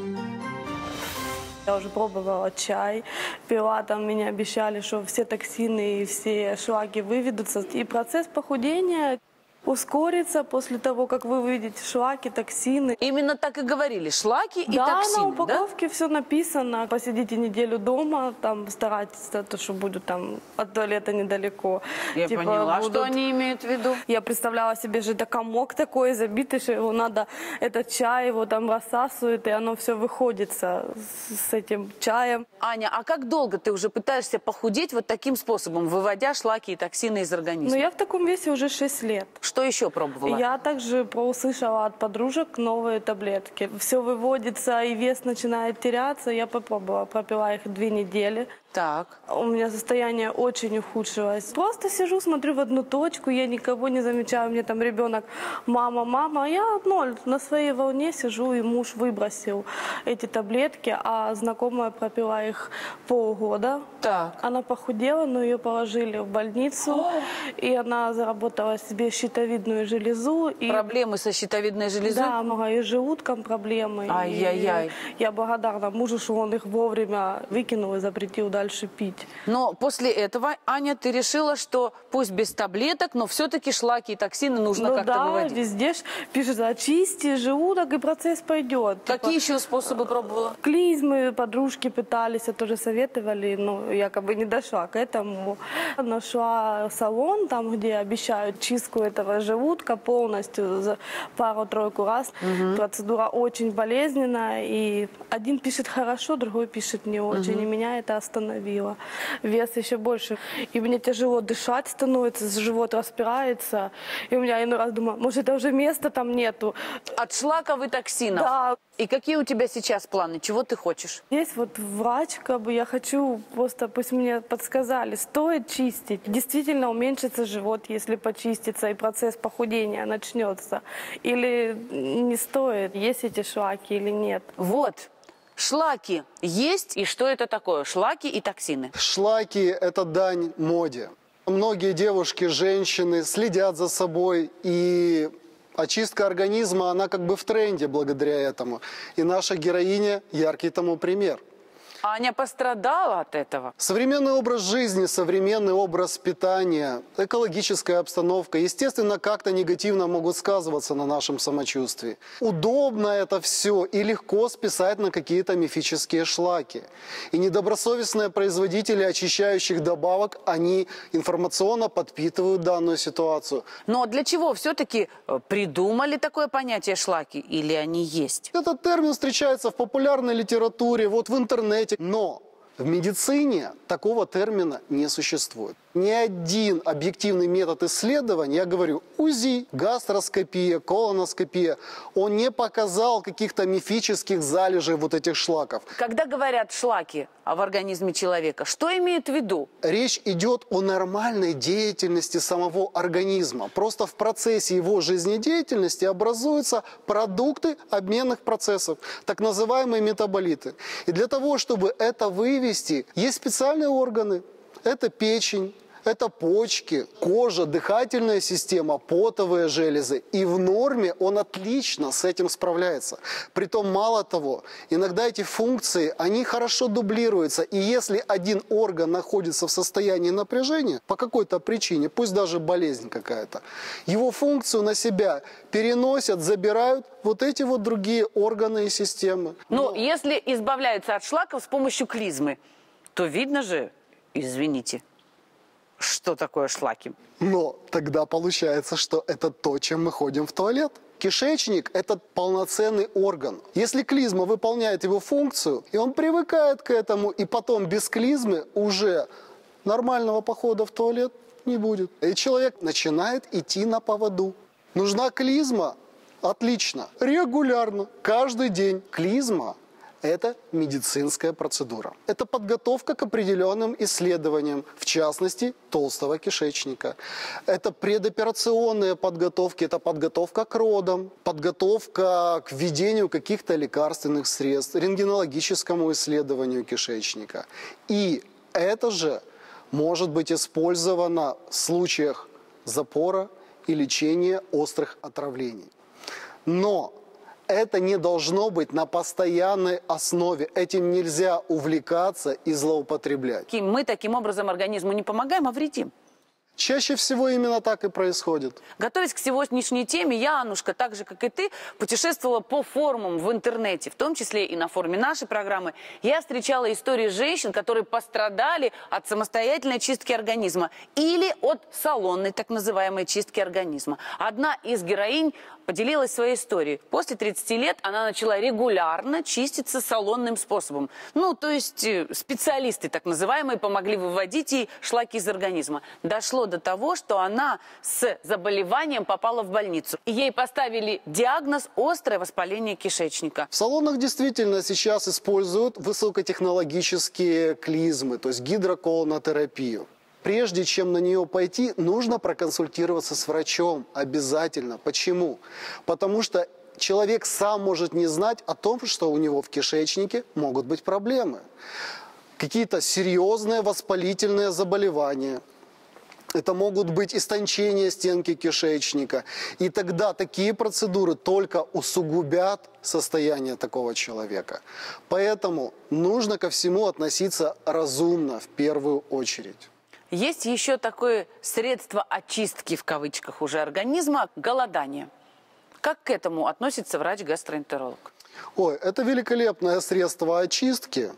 Я уже пробовала чай, пила, там мне обещали, что все токсины и все шлаки выведутся. И процесс похудения ускорится после того, как вы выведете шлаки, токсины. Именно так и говорили, шлаки и да, токсины, на упаковке все написано. Посидите неделю дома, там старайтесь, то, что будет там от туалета недалеко. Я поняла, что они имеют в виду. Я представляла себе же, это комок такой забитый, что его надо, этот чай, его там рассасывают, и оно все выходится с этим чаем. Аня, а как долго ты уже пытаешься похудеть вот таким способом, выводя шлаки и токсины из организма? Ну, я в таком весе уже 6 лет. Что еще пробовала? Я также услышала от подружек новые таблетки. Все выводится, и вес начинает теряться. Я попробовала, пропила их 2 недели. Так. У меня состояние очень ухудшилось. Просто сижу, смотрю в одну точку, я никого не замечаю. Мне там ребенок, мама, мама. А я ноль, на своей волне сижу, и муж выбросил эти таблетки, а знакомая пропила их полгода. Так. Она похудела, но ее положили в больницу, и она заработала себе щитовидную железу. И... Проблемы со щитовидной железой? Да, много, и с желудком проблемы. Ай-яй-яй. Я благодарна мужу, что он их вовремя выкинул и запретил дальше пить. Но после этого, Аня, ты решила, что пусть без таблеток, но все-таки шлаки и токсины нужно как-то выводить. Да, везде пишется, очисти желудок, и процесс пойдет. Какие еще способы пробовала? Клизмы подружки пытались, тоже советовали, но якобы не дошла к этому. Нашла салон, там, где обещают чистку этого желудка полностью за пару-тройку раз. Процедура очень болезненная, и один пишет хорошо, другой пишет не очень, и меня это остановило. Вес еще больше. И мне тяжело дышать становится, живот распирается. И у меня иной раз думаю, может, это уже места там нету. От шлаков и токсинов? Да. И какие у тебя сейчас планы? Чего ты хочешь? Есть вот врач, как бы я хочу просто, пусть мне подсказали, стоит чистить. Действительно уменьшится живот, если почистится, и процесс похудения начнется. Или не стоит, есть эти шлаки или нет. Вот. Шлаки есть, и что это такое? Шлаки и токсины. Шлаки – это дань моде. Многие девушки, женщины следят за собой, и очистка организма, она как бы в тренде благодаря этому. И наша героиня – яркий тому пример. Аня пострадала от этого. Современный образ жизни, современный образ питания, экологическая обстановка, естественно, как-то негативно могут сказываться на нашем самочувствии. Удобно это все и легко списать на какие-то мифические шлаки. И недобросовестные производители очищающих добавок, они информационно подпитывают данную ситуацию. Но для чего все-таки придумали такое понятие шлаки? Или они есть? Этот термин встречается в популярной литературе, вот в интернете. Но в медицине такого термина не существует. Ни один объективный метод исследования, я говорю, УЗИ, гастроскопия, колоноскопия, он не показал каких-то мифических залежей вот этих шлаков. Когда говорят шлаки в организме человека, что имеют в виду? Речь идет о нормальной деятельности самого организма. Просто в процессе его жизнедеятельности образуются продукты обменных процессов, так называемые метаболиты. И для того, чтобы это вывести, есть специальные органы. Это печень, это почки, кожа, дыхательная система, потовые железы. И в норме он отлично с этим справляется. Притом, мало того, иногда эти функции, они хорошо дублируются. И если один орган находится в состоянии напряжения, по какой-то причине, пусть даже болезнь какая-то, его функцию на себя переносят, забирают вот эти вот другие органы и системы. Но если избавляются от шлаков с помощью клизмы, то видно же, извините, что такое шлаки. Но тогда получается, что это то, чем мы ходим в туалет. Кишечник – это полноценный орган. Если клизма выполняет его функцию, и он привыкает к этому, и потом без клизмы уже нормального похода в туалет не будет. И человек начинает идти на поводу. Нужна клизма? Отлично. Регулярно, каждый день. Клизма Это медицинская процедура. Это подготовка к определенным исследованиям, в частности, толстого кишечника. Это предоперационные подготовки, это подготовка к родам, подготовка к введению каких-то лекарственных средств, рентгенологическому исследованию кишечника. И это же может быть использовано в случаях запора и лечения острых отравлений. Но это не должно быть на постоянной основе. Этим нельзя увлекаться и злоупотреблять. Мы таким образом организму не помогаем, а вредим. Чаще всего именно так и происходит. Готовясь к сегодняшней теме, я, Аннушка, так же, как и ты, путешествовала по форумам в интернете, в том числе и на форуме нашей программы. Я встречала истории женщин, которые пострадали от самостоятельной чистки организма или от салонной, так называемой, чистки организма. Одна из героинь поделилась своей историей. После 30 лет она начала регулярно чиститься салонным способом. Ну, то есть специалисты, так называемые, помогли выводить ей шлаки из организма. Дошло до того, что она с заболеванием попала в больницу. И ей поставили диагноз «острое воспаление кишечника». В салонах действительно сейчас используют высокотехнологические клизмы, то есть гидроколонотерапию. Прежде чем на нее пойти, нужно проконсультироваться с врачом обязательно. Почему? Потому что человек сам может не знать о том, что у него в кишечнике могут быть проблемы. Какие-то серьезные воспалительные заболевания. Это могут быть истончения стенки кишечника. И тогда такие процедуры только усугубят состояние такого человека. Поэтому нужно ко всему относиться разумно в первую очередь. Есть еще такое средство очистки, в кавычках, уже организма – голодание. Как к этому относится врач-гастроэнтеролог? Ой, это великолепное средство очистки,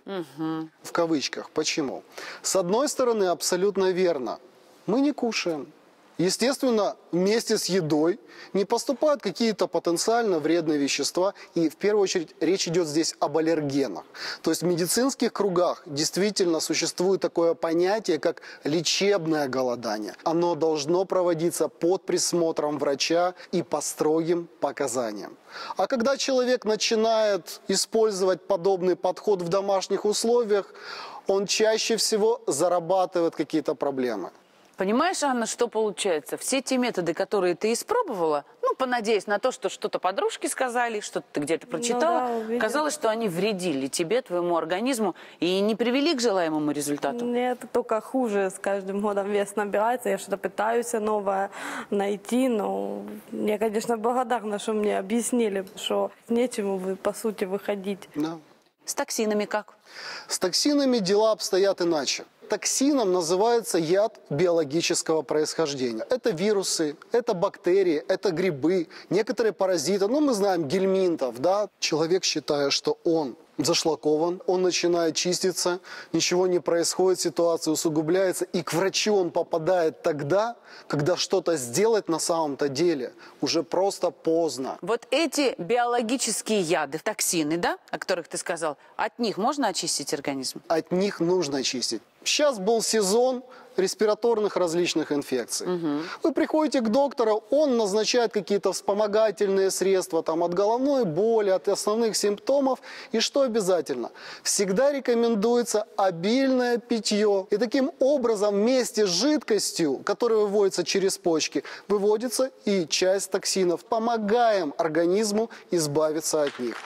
в кавычках. Почему? С одной стороны, абсолютно верно. Мы не кушаем. Естественно, вместе с едой не поступают какие-то потенциально вредные вещества. И в первую очередь речь идет здесь об аллергенах. То есть в медицинских кругах действительно существует такое понятие, как лечебное голодание. Оно должно проводиться под присмотром врача и по строгим показаниям. А когда человек начинает использовать подобный подход в домашних условиях, он чаще всего зарабатывает какие-то проблемы. Понимаешь, Анна, что получается? Все те методы, которые ты испробовала, ну, понадеясь на то, что что-то подружки сказали, что-то ты где-то прочитала, казалось, что они вредили тебе, твоему организму и не привели к желаемому результату. Нет, только хуже. С каждым годом вес набирается. Я что-то пытаюсь новое найти, но я, конечно, благодарна, что мне объяснили, что нечему, по сути, выходить. Да. С токсинами как? С токсинами дела обстоят иначе. Токсином называется яд биологического происхождения. Это вирусы, это бактерии, это грибы, некоторые паразиты. Ну, мы знаем гельминтов, да. Человек, считая, что он зашлакован, он начинает чиститься, ничего не происходит, ситуация усугубляется, и к врачу он попадает тогда, когда что-то сделать на самом-то деле уже просто поздно. Вот эти биологические яды, токсины, да, о которых ты сказал, от них можно очистить организм? От них нужно очистить. Сейчас был сезон респираторных различных инфекций. Вы приходите к доктору, он назначает какие-то вспомогательные средства там, от головной боли, от основных симптомов. И что обязательно? Всегда рекомендуется обильное питье. И таким образом вместе с жидкостью, которая выводится через почки, выводится и часть токсинов. Помогаем организму избавиться от них.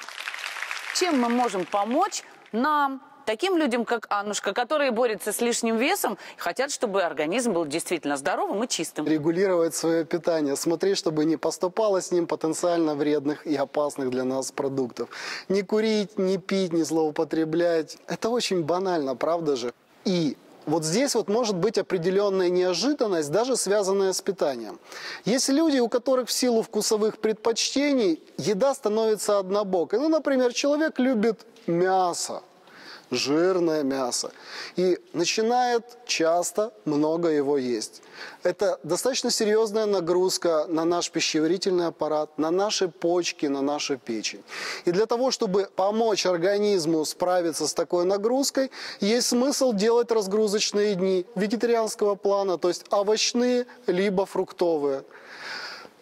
Чем мы можем помочь нам, таким людям, как Аннушка, которые борются с лишним весом и хотят, чтобы организм был действительно здоровым и чистым? Регулировать свое питание, смотреть, чтобы не поступало с ним потенциально вредных и опасных для нас продуктов. Не курить, не пить, не злоупотреблять. Это очень банально, правда же? И вот здесь вот может быть определенная неожиданность, даже связанная с питанием. Есть люди, у которых в силу вкусовых предпочтений еда становится однобокой. Ну, например, человек любит мясо. Жирное мясо. И начинает часто много его есть. Это достаточно серьезная нагрузка на наш пищеварительный аппарат, на наши почки, на нашу печень. И для того, чтобы помочь организму справиться с такой нагрузкой, есть смысл делать разгрузочные дни вегетарианского плана, то есть овощные либо фруктовые.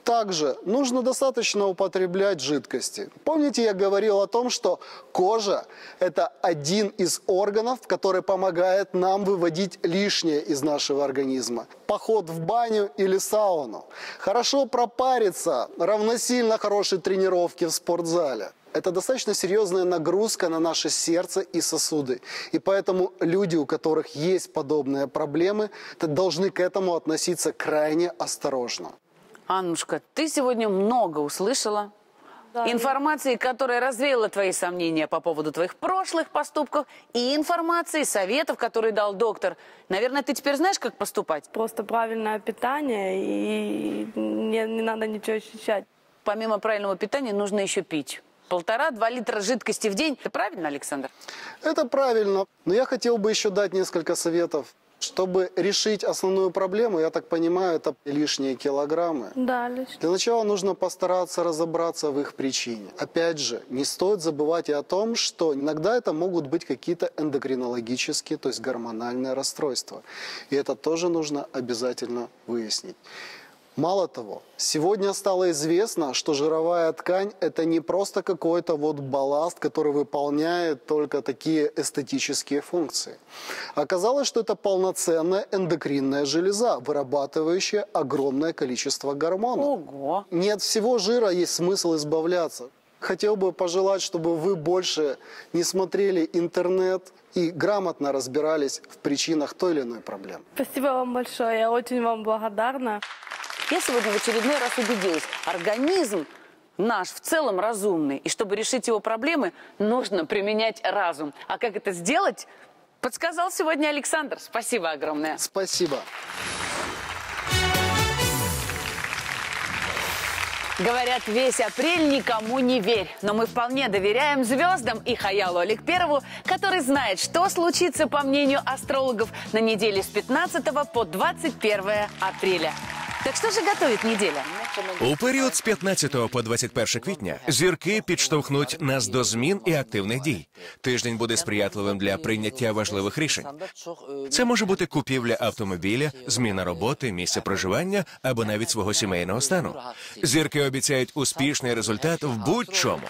Также нужно достаточно употреблять жидкости. Помните, я говорил о том, что кожа – это один из органов, который помогает нам выводить лишнее из нашего организма. Поход в баню или сауну. Хорошо пропариться равносильно хорошей тренировке в спортзале. Это достаточно серьезная нагрузка на наше сердце и сосуды. И поэтому люди, у которых есть подобные проблемы, должны к этому относиться крайне осторожно. Аннушка, ты сегодня много услышала информации, которая развеяла твои сомнения по поводу твоих прошлых поступков, и информации, советов, которые дал доктор. Наверное, ты теперь знаешь, как поступать? Просто правильное питание, и не надо ничего ощущать. Помимо правильного питания нужно еще пить. 1,5-2 литра жидкости в день. Это правильно, Александр? Это правильно. Но я хотел бы еще дать несколько советов. Чтобы решить основную проблему, я так понимаю, это лишние килограммы. Да, лишние. Для начала нужно постараться разобраться в их причине. Опять же, не стоит забывать и о том, что иногда это могут быть какие-то эндокринологические, то есть гормональные расстройства. И это тоже нужно обязательно выяснить. Мало того, сегодня стало известно, что жировая ткань – это не просто какой-то балласт, который выполняет только такие эстетические функции. Оказалось, что это полноценная эндокринная железа, вырабатывающая огромное количество гормонов. Ого! Не от всего жира есть смысл избавляться. Хотел бы пожелать, чтобы вы больше не смотрели интернет и грамотно разбирались в причинах той или иной проблемы. Спасибо вам большое, я очень вам благодарна. Я сегодня в очередной раз убедилась, организм наш в целом разумный. И чтобы решить его проблемы, нужно применять разум. А как это сделать, подсказал сегодня Александр. Спасибо огромное. Спасибо. Говорят, весь апрель никому не верь. Но мы вполне доверяем звездам и Хаялу Алекперову, который знает, что случится, по мнению астрологов, на неделе с 15 по 21 апреля. Так що ж готує неділя? У період з 15 по 21 квітня зірки підштовхнуть нас до змін і активних дій. Тиждень буде сприятливим для прийняття важливих рішень. Це може бути купівля автомобіля, зміна роботи, місця проживання або навіть свого сімейного стану. Зірки обіцяють успішний результат в будь-чому.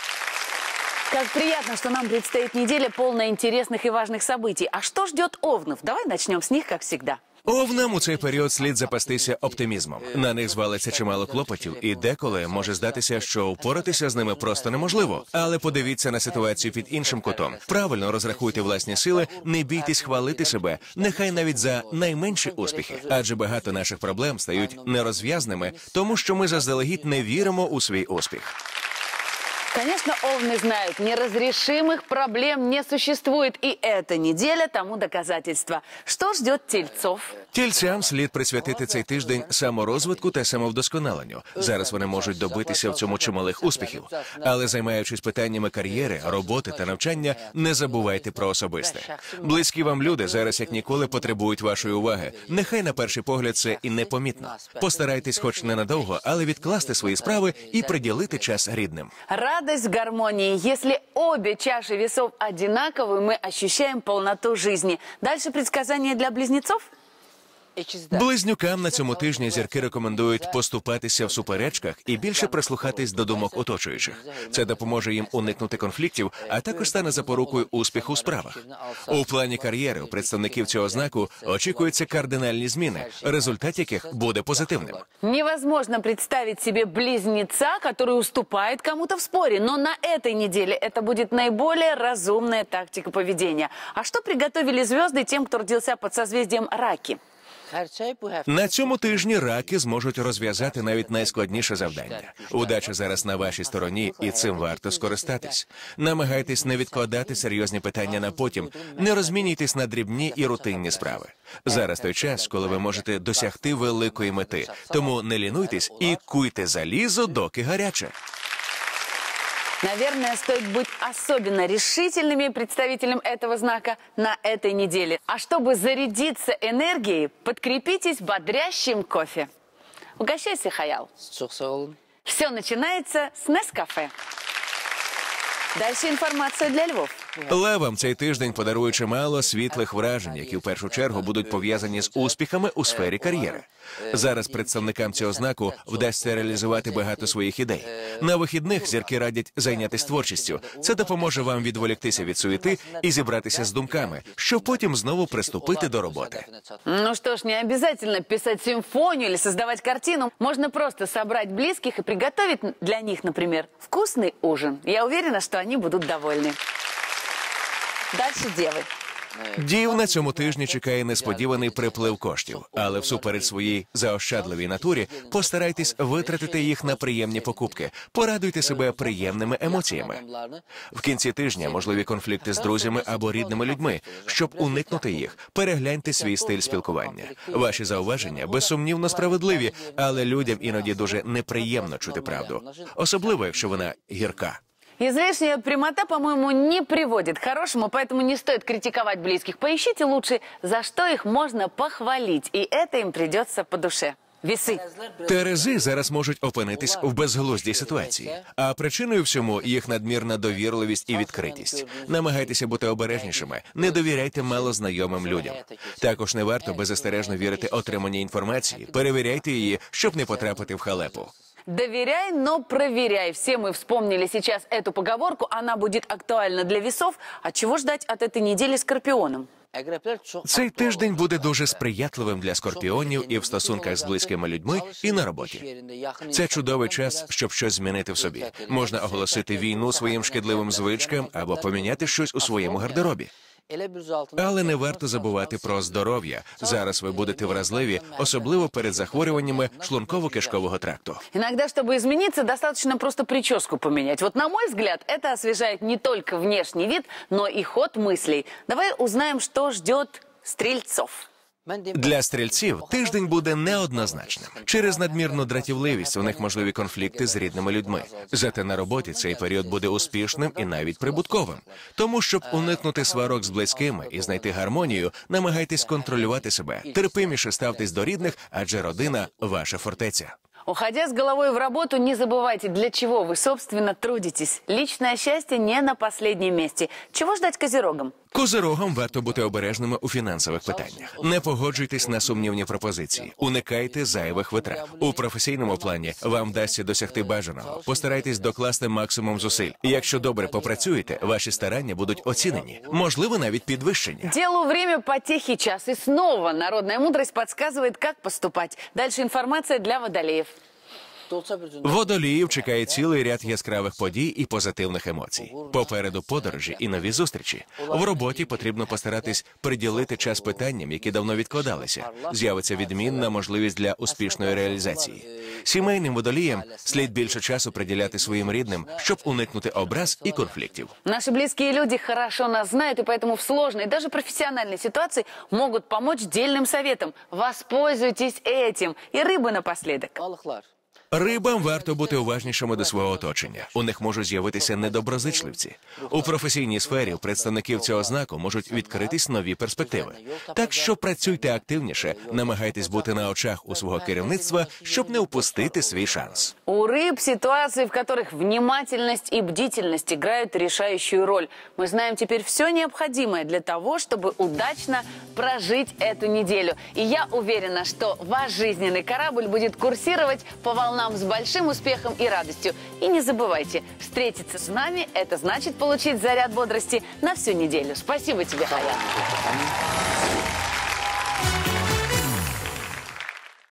Как приятно, что нам предстоит неделя, полная интересных и важных событий. А что ждет овнов? Давай начнем с них, как всегда. Овнам у цей період слід запастися оптимізмом. На них звалиться чимало клопотів, і деколи може здатися, що впоратися з ними просто неможливо. Але подивіться на ситуацію під іншим кутом. Правильно розрахуйте власні сили, не бійтесь хвалити себе, нехай навіть за найменші успіхи. Адже багато наших проблем стають нерозв'язними, тому що ми заздалегідь не віримо у свій успіх. Конечно, овны знают, неразрешимых проблем не существует. И эта неделя тому доказательство. Что ждет тельцов? Тільцям слід присвятити цей тиждень саморозвитку та самовдосконаленню. Зараз вони можуть добитися в цьому чималих успіхів. Але займаючись питаннями кар'єри, роботи та навчання, не забувайте про особисте. Близькі вам люди зараз як ніколи потребують вашої уваги. Нехай на перший погляд це і непомітно. Постарайтесь хоч ненадовго, але відкласти свої справи і приділити час рідним. Радость гармонии. Если обе чаши весов одинаковые, мы ощущаем полноту жизни. Дальше предсказания для близнецов? Близнюкам на цьому тижні зірки рекомендують поступатися в суперечках і більше прислухатись до думок оточуючих. Це допоможе їм уникнути конфліктів, а також стане запорукою успіху у справах. У плані кар'єри у представників цього знаку очікуються кардинальні зміни, результат яких буде позитивним. Невозможно представить себе близнеца, который уступает кому-то в споре, но на этой неделе это будет наиболее разумная тактика поведения. А что приготовили звезды тем, кто родился под созвездием Раки? На цьому тижні раки зможуть розв'язати навіть найскладніше завдання. Удача зараз на вашій стороні, і цим варто скористатись. Намагайтесь не відкладати серйозні питання на потім, не розмінюйтесь на дрібні і рутинні справи. Зараз той час, коли ви можете досягти великої мети, тому не лінуйтесь і куйте залізо, доки гаряче. Наверное, стоит быть особенно решительными представителям этого знака на этой неделе. А чтобы зарядиться энергией, подкрепитесь бодрящим кофе. Угощайся, Хаял. Все начинается с Нескафе. Дальше информация для львов. Левам цей тиждень подарує чимало світлих вражень, які в першу чергу будуть пов'язані з успіхами у сфері кар'єри. Зараз представникам цього знаку вдасться реалізувати багато своїх ідей. На вихідних зірки радять зайнятися творчістю. Це допоможе вам відволіктися від суєти і зібратися з думками, щоб потім знову приступити до роботи. Ну что ж, не обязательно писать симфонию или создавать картину. Можно просто собрать близких и приготовить для них, например, вкусный ужин. Я уверена, что они будут довольны. Дальше девы. Дів на цьому тижні чекає несподіваний приплив коштів, але всупереч своїй заощадливій натурі постарайтесь витратити їх на приємні покупки, порадуйте себе приємними емоціями. В кінці тижня можливі конфлікти з друзями або рідними людьми. Щоб уникнути їх, перегляньте свій стиль спілкування. Ваші зауваження безсумнівно справедливі, але людям іноді дуже неприємно чути правду, особливо якщо вона гірка. Излишняя прямота, по-моему, не приводит к хорошему, поэтому не стоит критиковать близких. Поищите лучше, за что их можно похвалить, и это им придется по душе. Весы. Терези зараз можуть опинитись в безглуздій ситуації, а причиною всьому їх надмірна довірливість і відкритість. Намагайтеся бути обережнішими, не довіряйте малознайомим людям. Також не варто беззастережно вірити отриманій інформації, перевіряйте її, щоб не потрапити в халепу. Доверяй, но проверяй. Все мы вспомнили сейчас эту поговорку, она будет актуальна для весов. А чего ждать от этой недели скорпионам? Цей тиждень буде дуже сприятливим для скорпіонів і в стосунках з близькими людьми, і на роботі. Це чудовий час, щоб щось змінити в собі. Можна оголосити війну своїм шкідливим звичкам або поміняти щось у своєму гардеробі. Але не варто забувати про здоров'я. Зараз ви будете вразливі, особливо перед захворюваннями шлунково-кишкового тракту. Иногда, чтобы измениться, достаточно просто прическу поменять. Вот, на мой взгляд, это освежает не только внешний вид, но и ход мыслей. Давай узнаем, что ждет стрельцов. Для стрільців тиждень буде неоднозначним. Через надмірну дратівливість у них можливі конфлікти з рідними людьми. Зате на роботі цей період буде успішним і навіть прибутковим. Тому, щоб уникнути сварок з близькими і знайти гармонію, намагайтесь контролювати себе. Терпиміше ставтесь до рідних, адже родина – ваша фортеця. Уходя с головой в работу, не забывайте, для чего вы, собственно, трудитесь. Личное счастье не на последнем месте. Чего ждать козерогам? Козирогам варто бути обережними у фінансових питаннях. Не погоджуйтесь на сумнівні пропозиції. Уникайте зайвих витрат. У професійному плані вам вдасться досягти бажаного. Постарайтесь докласти максимум зусиль. Якщо добре попрацюєте, ваші старання будуть оцінені. Можливо, навіть підвищені. Делу время, потехи час. И снова народная мудрость подсказывает, как поступать. Дальше информация для водолеев. Водоліїв чекає цілий ряд яскравих подій і позитивних емоцій. Попереду подорожі і нові зустрічі. В роботі потрібно постаратись приділити час питанням, які давно відкладалися. З'явиться відмінна можливість для успішної реалізації. Сімейним водоліям слід більше часу приділяти своїм рідним, щоб уникнути образ і конфліктів. Наши близкие люди хорошо нас знают, и поэтому в сложной, даже профессиональной ситуации могут помочь дельным советом. Воспользуйтесь этим. И рыбы напоследок. Рибам варто бути уважнішими до свого оточення. У них можуть з'явитися недоброзичливці. У професійній сфері у представників цього знаку можуть відкритись нові перспективи. Так що працюйте активніше, намагайтесь бути на очах у свого керівництва, щоб не упустити свій шанс. У рыб ситуации, в которых внимательность и бдительность играют решающую роль. Мы знаем теперь все необходимое для того, чтобы удачно прожить эту неделю. И я уверена, что ваш жизненный корабль будет курсировать по волнам с большим успехом и радостью. И не забывайте, встретиться с нами – это значит получить заряд бодрости на всю неделю. Спасибо тебе, Хаят.